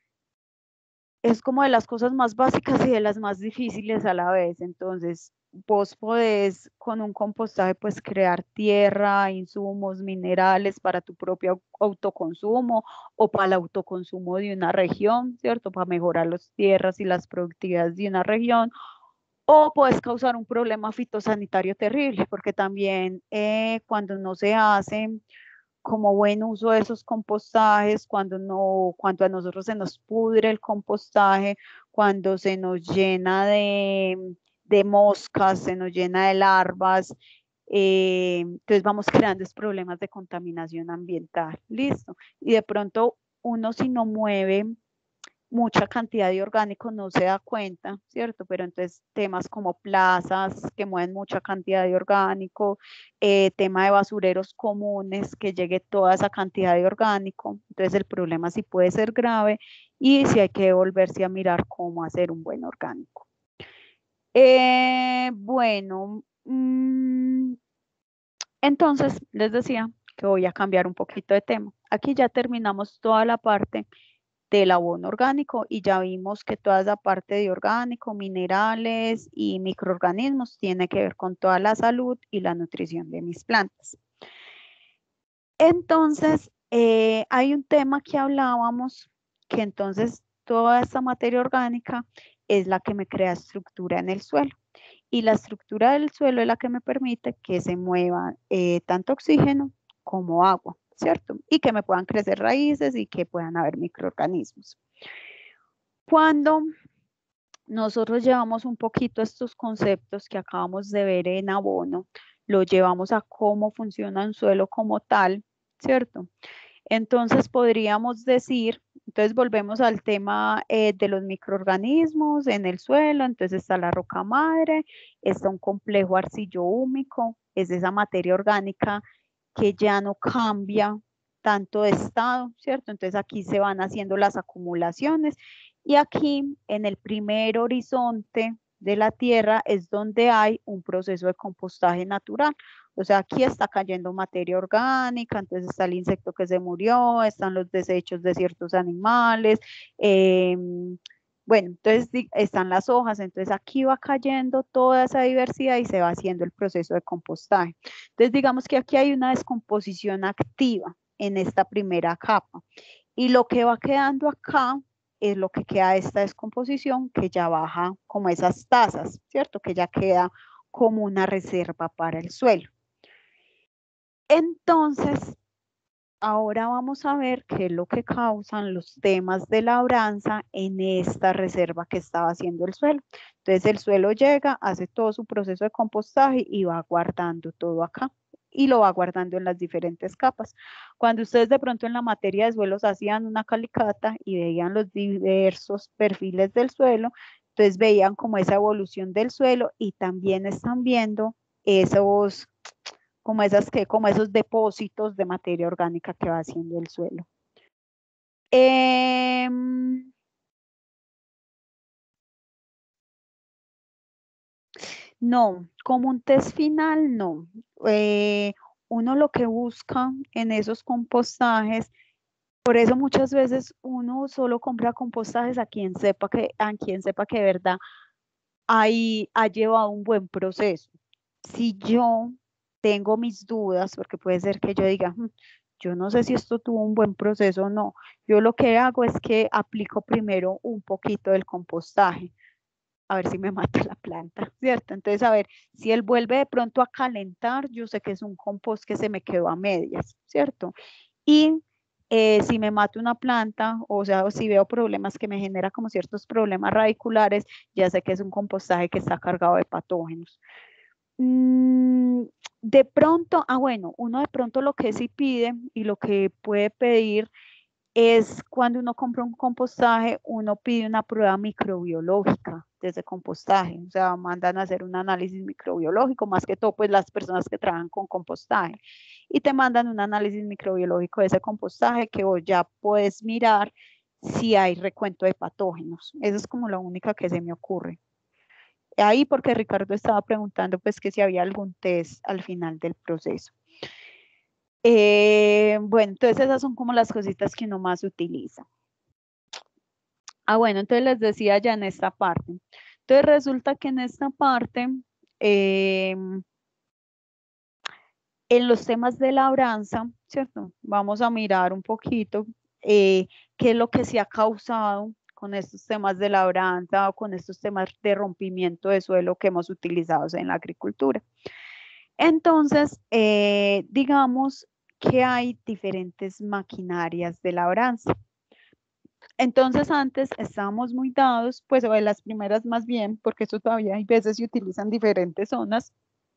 S1: es como de las cosas más básicas y de las más difíciles a la vez. Entonces, vos podés con un compostaje pues crear tierra, insumos, minerales para tu propio autoconsumo o para el autoconsumo de una región, ¿cierto? Para mejorar las tierras y las productividades de una región. O puedes causar un problema fitosanitario terrible, porque también eh, cuando no se hace como buen uso de esos compostajes, cuando, no, cuando a nosotros se nos pudre el compostaje, cuando se nos llena de, de moscas, se nos llena de larvas, eh, entonces vamos creando estos problemas de contaminación ambiental, listo. Y de pronto uno si no mueve mucha cantidad de orgánico no se da cuenta, ¿cierto? Pero entonces temas como plazas que mueven mucha cantidad de orgánico, eh, tema de basureros comunes, que llegue toda esa cantidad de orgánico, entonces el problema sí puede ser grave y sí hay que volverse a mirar cómo hacer un buen orgánico. Eh, bueno, mmm, entonces les decía que voy a cambiar un poquito de tema. Aquí ya terminamos toda la parte del abono orgánico y ya vimos que toda esa parte de orgánico, minerales y microorganismos tiene que ver con toda la salud y la nutrición de mis plantas. Entonces, eh, hay un tema que hablábamos, que entonces toda esta materia orgánica es la que me crea estructura en el suelo. Y la estructura del suelo es la que me permite que se mueva eh, tanto oxígeno como agua, ¿cierto? Y que me puedan crecer raíces y que puedan haber microorganismos. Cuando nosotros llevamos un poquito estos conceptos que acabamos de ver en abono, lo llevamos a cómo funciona un suelo como tal, ¿cierto? Entonces podríamos decir, entonces volvemos al tema eh, de los microorganismos en el suelo, entonces está la roca madre, está un complejo arcillo-húmico, es esa materia orgánica que ya no cambia tanto de estado, ¿cierto? Entonces aquí se van haciendo las acumulaciones y aquí en el primer horizonte de la tierra es donde hay un proceso de compostaje natural. O sea, aquí está cayendo materia orgánica, entonces está el insecto que se murió, están los desechos de ciertos animales, eh, bueno, entonces están las hojas, entonces aquí va cayendo toda esa diversidad y se va haciendo el proceso de compostaje. Entonces digamos que aquí hay una descomposición activa en esta primera capa y lo que va quedando acá es lo que queda de esta descomposición que ya baja como esas tasas, ¿cierto? Que ya queda como una reserva para el suelo. Entonces, ahora vamos a ver qué es lo que causan los temas de labranza en esta reserva que estaba haciendo el suelo. Entonces el suelo llega, hace todo su proceso de compostaje y va guardando todo acá y lo va guardando en las diferentes capas. Cuando ustedes de pronto en la materia de suelos hacían una calicata y veían los diversos perfiles del suelo, entonces veían como esa evolución del suelo y también están viendo esos como esas que, como esos depósitos de materia orgánica que va haciendo el suelo. Eh, no, como un test final, no. Eh, uno lo que busca en esos compostajes, por eso muchas veces uno solo compra compostajes a quien sepa que, a quien sepa que de verdad ahí ha llevado un buen proceso. si yo tengo mis dudas, porque puede ser que yo diga, "Mm, yo no sé si esto tuvo un buen proceso o no", yo lo que hago es que aplico primero un poquito del compostaje, a ver si me mata la planta, ¿cierto? Entonces, a ver, si él vuelve de pronto a calentar, yo sé que es un compost que se me quedó a medias, ¿cierto? Y eh, si me mata una planta, o sea, o si veo problemas que me genera como ciertos problemas radiculares, ya sé que es un compostaje que está cargado de patógenos. Mm, de pronto, ah, bueno, uno de pronto lo que sí pide y lo que puede pedir es cuando uno compra un compostaje, uno pide una prueba microbiológica de ese compostaje, o sea, mandan a hacer un análisis microbiológico, más que todo, pues las personas que trabajan con compostaje, y te mandan un análisis microbiológico de ese compostaje que vos ya puedes mirar si hay recuento de patógenos. Eso es como la única que se me ocurre. Ahí porque Ricardo estaba preguntando pues que si había algún test al final del proceso. Eh, bueno, entonces esas son como las cositas que uno más utiliza. Ah, bueno, entonces les decía ya en esta parte. Entonces resulta que en esta parte, eh, en los temas de labranza, ¿cierto? Vamos a mirar un poquito eh, qué es lo que se ha causado con estos temas de labranza o con estos temas de rompimiento de suelo que hemos utilizado en la agricultura. Entonces, eh, digamos que hay diferentes maquinarias de labranza. Entonces antes estábamos muy dados, pues o de las primeras más bien, porque eso todavía hay veces se utilizan diferentes zonas.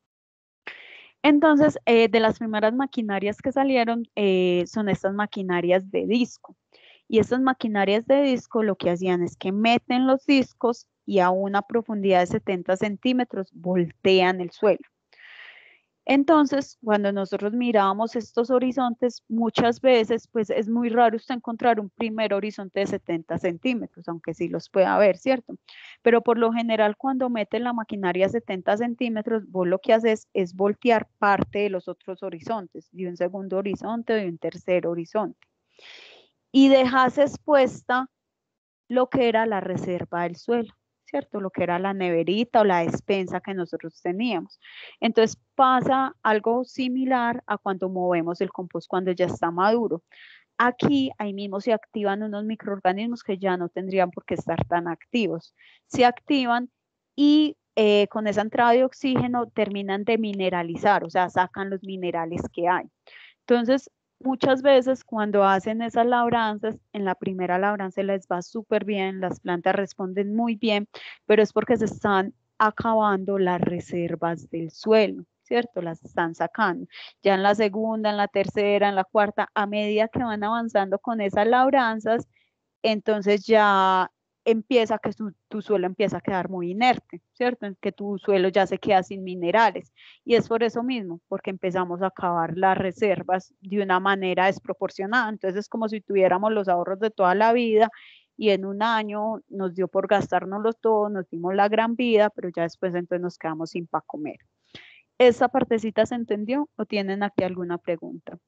S1: Entonces, eh, de las primeras maquinarias que salieron eh, son estas maquinarias de disco. Y estas maquinarias de disco lo que hacían es que meten los discos y a una profundidad de setenta centímetros voltean el suelo. Entonces, cuando nosotros mirábamos estos horizontes, muchas veces, pues es muy raro usted encontrar un primer horizonte de setenta centímetros, aunque sí los pueda ver, ¿cierto? Pero por lo general, cuando meten la maquinaria a setenta centímetros, vos lo que haces es voltear parte de los otros horizontes, de un segundo horizonte, de un tercer horizonte. Y dejas expuesta lo que era la reserva del suelo, ¿cierto? Lo que era la neverita o la despensa que nosotros teníamos. Entonces pasa algo similar a cuando movemos el compost cuando ya está maduro. Aquí, ahí mismo se activan unos microorganismos que ya no tendrían por qué estar tan activos. Se activan y eh, con esa entrada de oxígeno terminan de mineralizar, o sea, sacan los minerales que hay. Entonces, muchas veces cuando hacen esas labranzas, en la primera labranza les va súper bien, las plantas responden muy bien, pero es porque se están acabando las reservas del suelo, ¿cierto? Las están sacando. Ya en la segunda, en la tercera, en la cuarta, a medida que van avanzando con esas labranzas, entonces ya empieza que tu, tu suelo empieza a quedar muy inerte, ¿cierto? Que tu suelo ya se queda sin minerales. Y es por eso mismo, porque empezamos a acabar las reservas de una manera desproporcionada. Entonces es como si tuviéramos los ahorros de toda la vida y en un año nos dio por gastárnoslo todo, nos dimos la gran vida, pero ya después entonces nos quedamos sin para comer. ¿Esa partecita se entendió o tienen aquí alguna pregunta?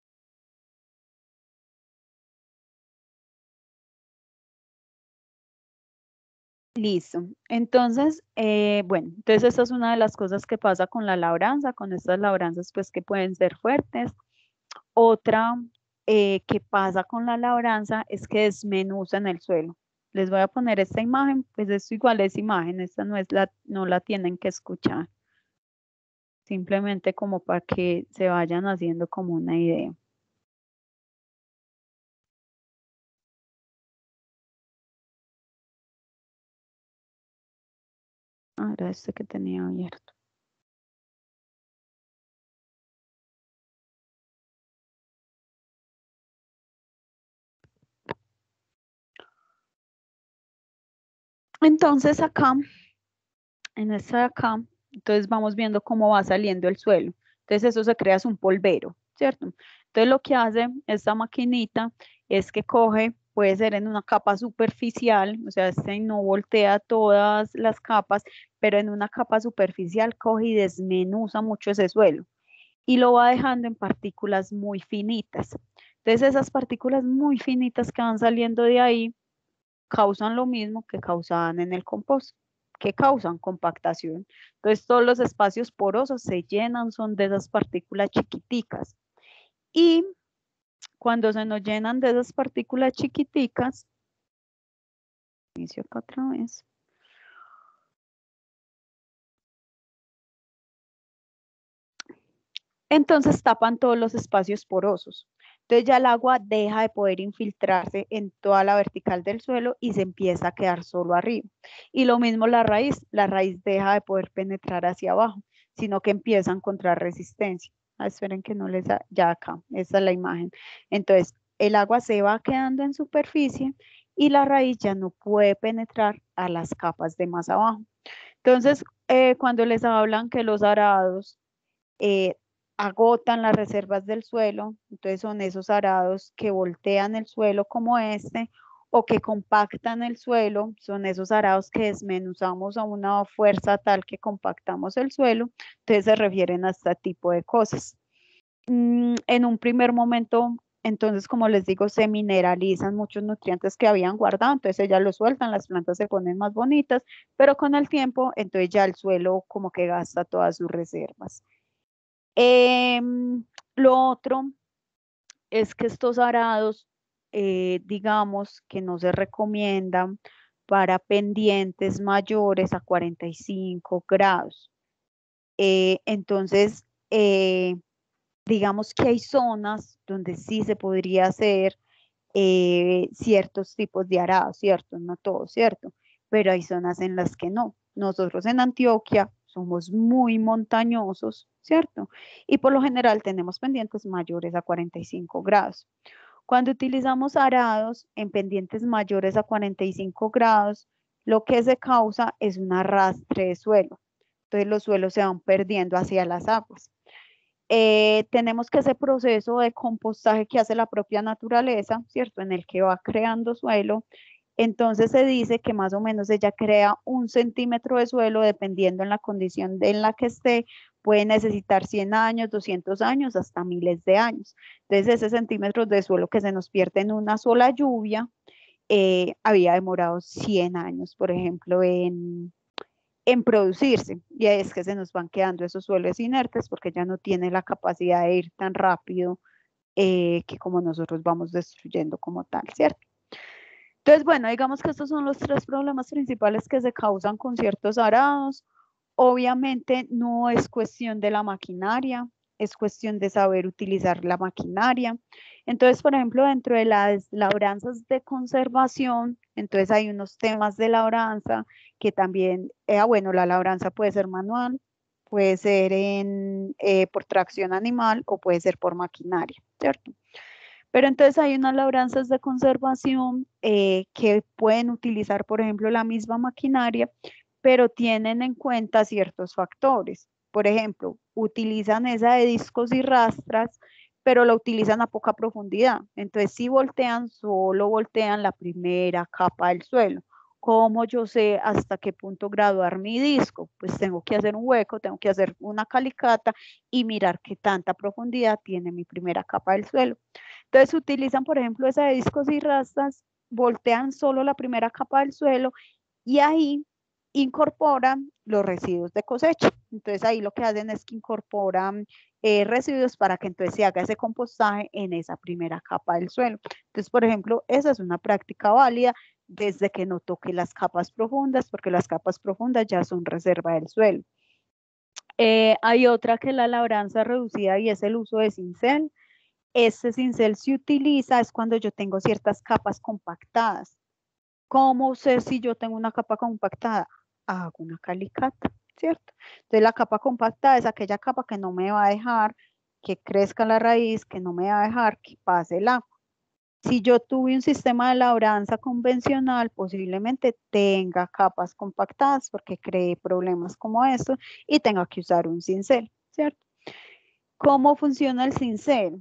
S1: Listo. Entonces, eh, bueno, entonces esta es una de las cosas que pasa con la labranza, con estas labranzas pues que pueden ser fuertes. Otra eh, que pasa con la labranza es que desmenuzan el suelo. Les voy a poner esta imagen, pues esto igual es imagen, esta no es la, no la tienen que escuchar. Simplemente como para que se vayan haciendo como una idea. Ahora este que tenía abierto. Entonces acá, en esta de acá, entonces vamos viendo cómo va saliendo el suelo. Entonces eso se crea es un polvero, ¿cierto? Entonces lo que hace esta maquinita es que coge, puede ser en una capa superficial, o sea, este no voltea todas las capas, pero en una capa superficial coge y desmenuza mucho ese suelo y lo va dejando en partículas muy finitas. Entonces esas partículas muy finitas que van saliendo de ahí causan lo mismo que causaban en el compost, ¿qué causan? Compactación. Entonces todos los espacios porosos se llenan, son de esas partículas chiquiticas. Y cuando se nos llenan de esas partículas chiquiticas, inicio acá otra vez. Entonces tapan todos los espacios porosos. Entonces ya el agua deja de poder infiltrarse en toda la vertical del suelo y se empieza a quedar solo arriba. Y lo mismo la raíz, la raíz deja de poder penetrar hacia abajo, sino que empieza a encontrar resistencia. Ah, esperen que no les da, ya acá, esa es la imagen. Entonces el agua se va quedando en superficie y la raíz ya no puede penetrar a las capas de más abajo. Entonces eh, cuando les hablan que los arados eh, agotan las reservas del suelo, entonces son esos arados que voltean el suelo como este, o que compactan el suelo, son esos arados que desmenuzamos a una fuerza tal que compactamos el suelo, entonces se refieren a este tipo de cosas. Mm, en un primer momento, entonces, como les digo, se mineralizan muchos nutrientes que habían guardado, entonces ya los sueltan, las plantas se ponen más bonitas, pero con el tiempo, entonces ya el suelo como que gasta todas sus reservas. Eh, lo otro es que estos arados, eh, digamos que no se recomiendan para pendientes mayores a cuarenta y cinco grados. Eh, entonces, eh, digamos que hay zonas donde sí se podría hacer eh, ciertos tipos de arados, ¿cierto? No todos, ¿cierto? Pero hay zonas en las que no. Nosotros en Antioquia somos muy montañosos, ¿cierto? Y por lo general tenemos pendientes mayores a cuarenta y cinco grados. Cuando utilizamos arados en pendientes mayores a cuarenta y cinco grados, lo que se causa es un arrastre de suelo. Entonces los suelos se van perdiendo hacia las aguas. Eh, tenemos que ese proceso de compostaje que hace la propia naturaleza, ¿cierto? En el que va creando suelo. Entonces se dice que más o menos ella crea un centímetro de suelo dependiendo en la condición en la que esté, puede necesitar cien años, doscientos años, hasta miles de años. Entonces ese centímetro de suelo que se nos pierde en una sola lluvia, eh, había demorado cien años, por ejemplo, en, en producirse. Y es que se nos van quedando esos suelos inertes porque ya no tiene la capacidad de ir tan rápido eh, que como nosotros vamos destruyendo como tal, ¿cierto? Entonces, bueno, digamos que estos son los tres problemas principales que se causan con ciertos arados. Obviamente no es cuestión de la maquinaria, es cuestión de saber utilizar la maquinaria. Entonces, por ejemplo, dentro de las labranzas de conservación, entonces hay unos temas de labranza que también, eh, bueno, la labranza puede ser manual, puede ser en, eh, por tracción animal o puede ser por maquinaria, ¿cierto? Pero entonces hay unas labranzas de conservación eh, que pueden utilizar, por ejemplo, la misma maquinaria, pero tienen en cuenta ciertos factores. Por ejemplo, utilizan esa de discos y rastras, pero la utilizan a poca profundidad. Entonces, si voltean, solo voltean la primera capa del suelo. ¿Cómo yo sé hasta qué punto graduar mi disco? Pues tengo que hacer un hueco, tengo que hacer una calicata y mirar qué tanta profundidad tiene mi primera capa del suelo. Entonces utilizan, por ejemplo, esa de discos y rastas, voltean solo la primera capa del suelo y ahí incorporan los residuos de cosecha. Entonces ahí lo que hacen es que incorporan eh, residuos para que entonces se haga ese compostaje en esa primera capa del suelo. Entonces, por ejemplo, esa es una práctica válida desde que no toque las capas profundas, porque las capas profundas ya son reserva del suelo. Eh, hay otra que es la labranza reducida y es el uso de cincel. Este cincel se utiliza es cuando yo tengo ciertas capas compactadas. ¿Cómo sé si yo tengo una capa compactada? Hago una calicata, ¿cierto? Entonces la capa compactada es aquella capa que no me va a dejar que crezca la raíz, que no me va a dejar que pase el agua. Si yo tuve un sistema de labranza convencional, posiblemente tenga capas compactadas porque creé problemas como estos y tenga que usar un cincel, ¿cierto? ¿Cómo funciona el cincel?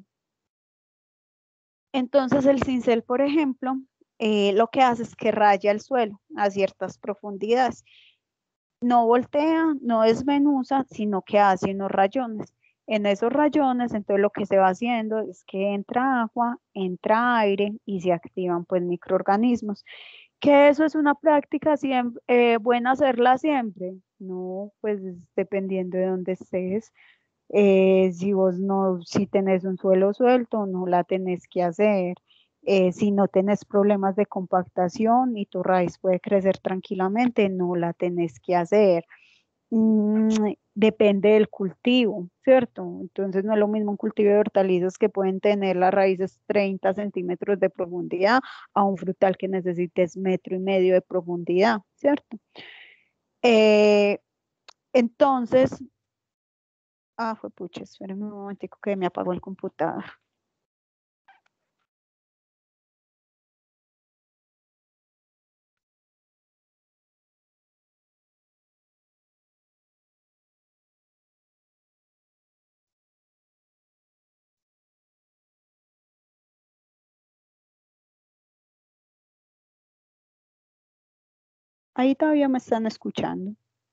S1: Entonces el cincel, por ejemplo, eh, lo que hace es que raya el suelo a ciertas profundidades. No voltea, no desmenuza, sino que hace unos rayones. En esos rayones, entonces lo que se va haciendo es que entra agua, entra aire y se activan pues microorganismos. ¿Que eso es una práctica siem- eh, buena hacerla siempre? No, pues dependiendo de dónde estés. Eh, si vos no, si tenés un suelo suelto, no la tenés que hacer. Eh, si no tenés problemas de compactación y tu raíz puede crecer tranquilamente, no la tenés que hacer. Mm, depende del cultivo, ¿cierto? Entonces no es lo mismo un cultivo de hortalizas que pueden tener las raíces treinta centímetros de profundidad a un frutal que necesites metro y medio de profundidad, ¿cierto? Eh, entonces, ah, fue pucha, espérenme un momentico que me apagó el computador. Ahí todavía me están escuchando.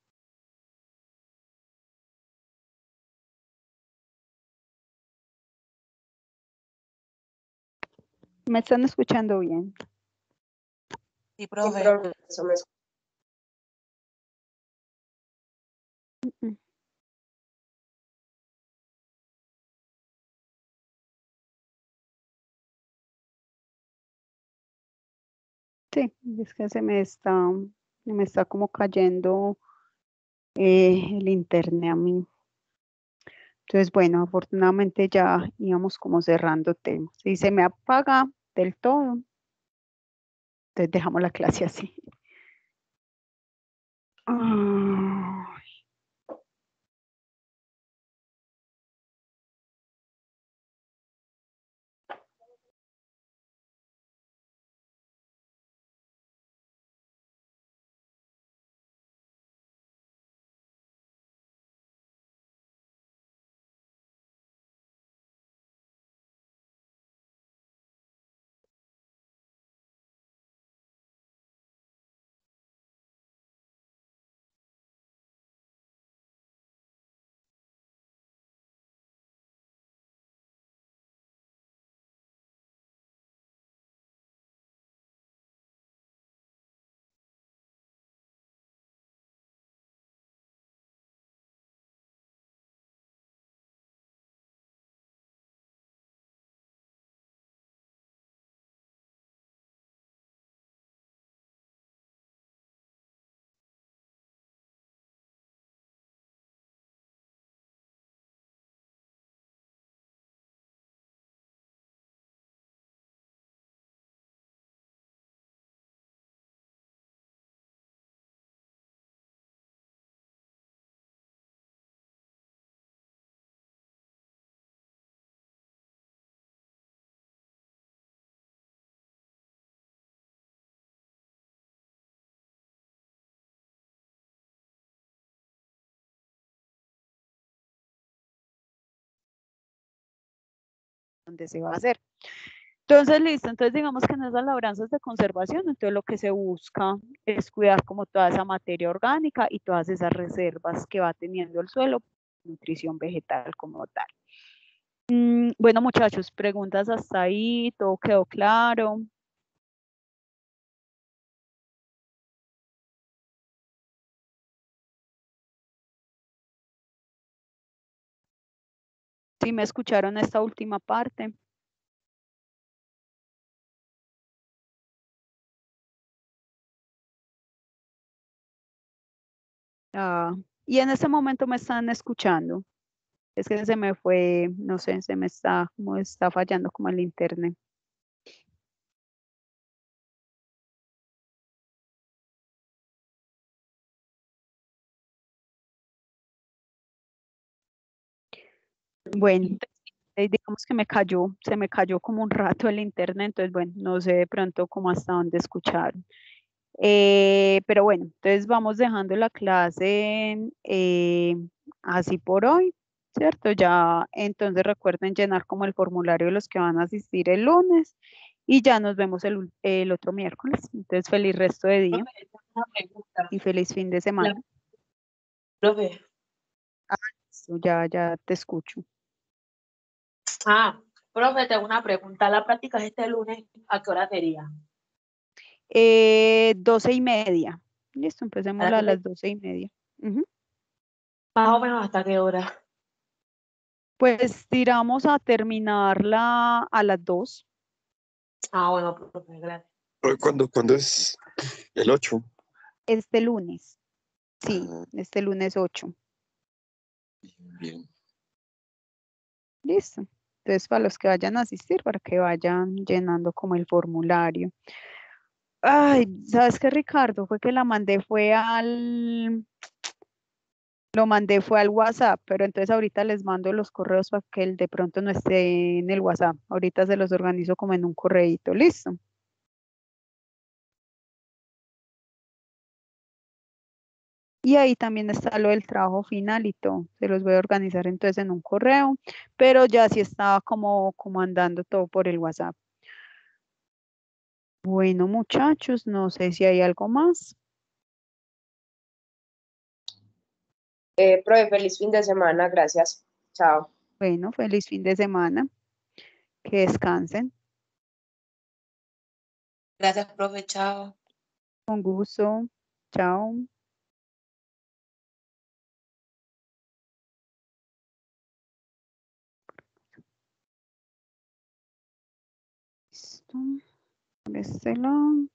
S1: Me están escuchando bien.
S6: Sí, profe. Eso me...
S1: Mm, mm. Sí, es que se me está, se me está como cayendo eh, el internet a mí. Entonces, bueno, afortunadamente ya íbamos como cerrando temas. Si se me apaga del todo, entonces dejamos la clase así. Ay, ¿dónde se va a hacer? Entonces, listo, entonces digamos que en esas labranzas de conservación, entonces lo que se busca es cuidar como toda esa materia orgánica y todas esas reservas que va teniendo el suelo, nutrición vegetal como tal. Mm, bueno, muchachos, preguntas hasta ahí, todo quedó claro. ¿Sí me escucharon esta última parte? Ah, y en este momento me están escuchando. Es que se me fue, no sé, se me está, como está fallando como el internet. Bueno, eh, digamos que me cayó, se me cayó como un rato el internet, entonces bueno, no sé de pronto cómo hasta dónde escucharon. Eh, pero bueno, entonces vamos dejando la clase eh, así por hoy, ¿cierto? Ya entonces recuerden llenar como el formulario de los que van a asistir el lunes y ya nos vemos el, ul- el otro miércoles. Entonces feliz resto de día
S6: Profe, tengo una pregunta.
S1: y feliz fin de semana.
S6: La- Profe,
S1: Listo, ya, ya te escucho.
S6: ah, profe, tengo una pregunta. ¿La práctica es este lunes? ¿A qué hora sería?
S1: Eh, doce y media. Listo, empecemos
S6: A
S1: a
S6: las
S1: las doce y media. Ujú.
S6: Más o menos hasta qué hora.
S1: Pues tiramos a terminarla a las dos.
S6: Ah, bueno, profe, gracias.
S4: Pero ¿Cuándo, cuándo es el ocho?
S1: Este lunes. Sí,
S4: Ah,
S1: este lunes ocho.
S4: bien.
S1: Listo. Entonces, para los que vayan a asistir, para que vayan llenando como el formulario. Ay, ¿sabes qué, Ricardo? Fue que la mandé, fue al, lo mandé, fue al WhatsApp, pero entonces ahorita les mando los correos para que el de pronto no esté en el WhatsApp. Ahorita se los organizo como en un correíto, ¿listo? Y ahí también está lo del trabajo final y todo. Se los voy a organizar entonces en un correo, pero ya sí estaba como, como andando todo por el WhatsApp. Bueno, muchachos, no sé si hay algo más.
S6: Eh, profe, feliz fin de semana, gracias. Chao.
S1: Bueno, feliz fin de semana. Que descansen.
S6: Gracias, profe, chao.
S1: Con gusto. Chao. Listo. Por este lado.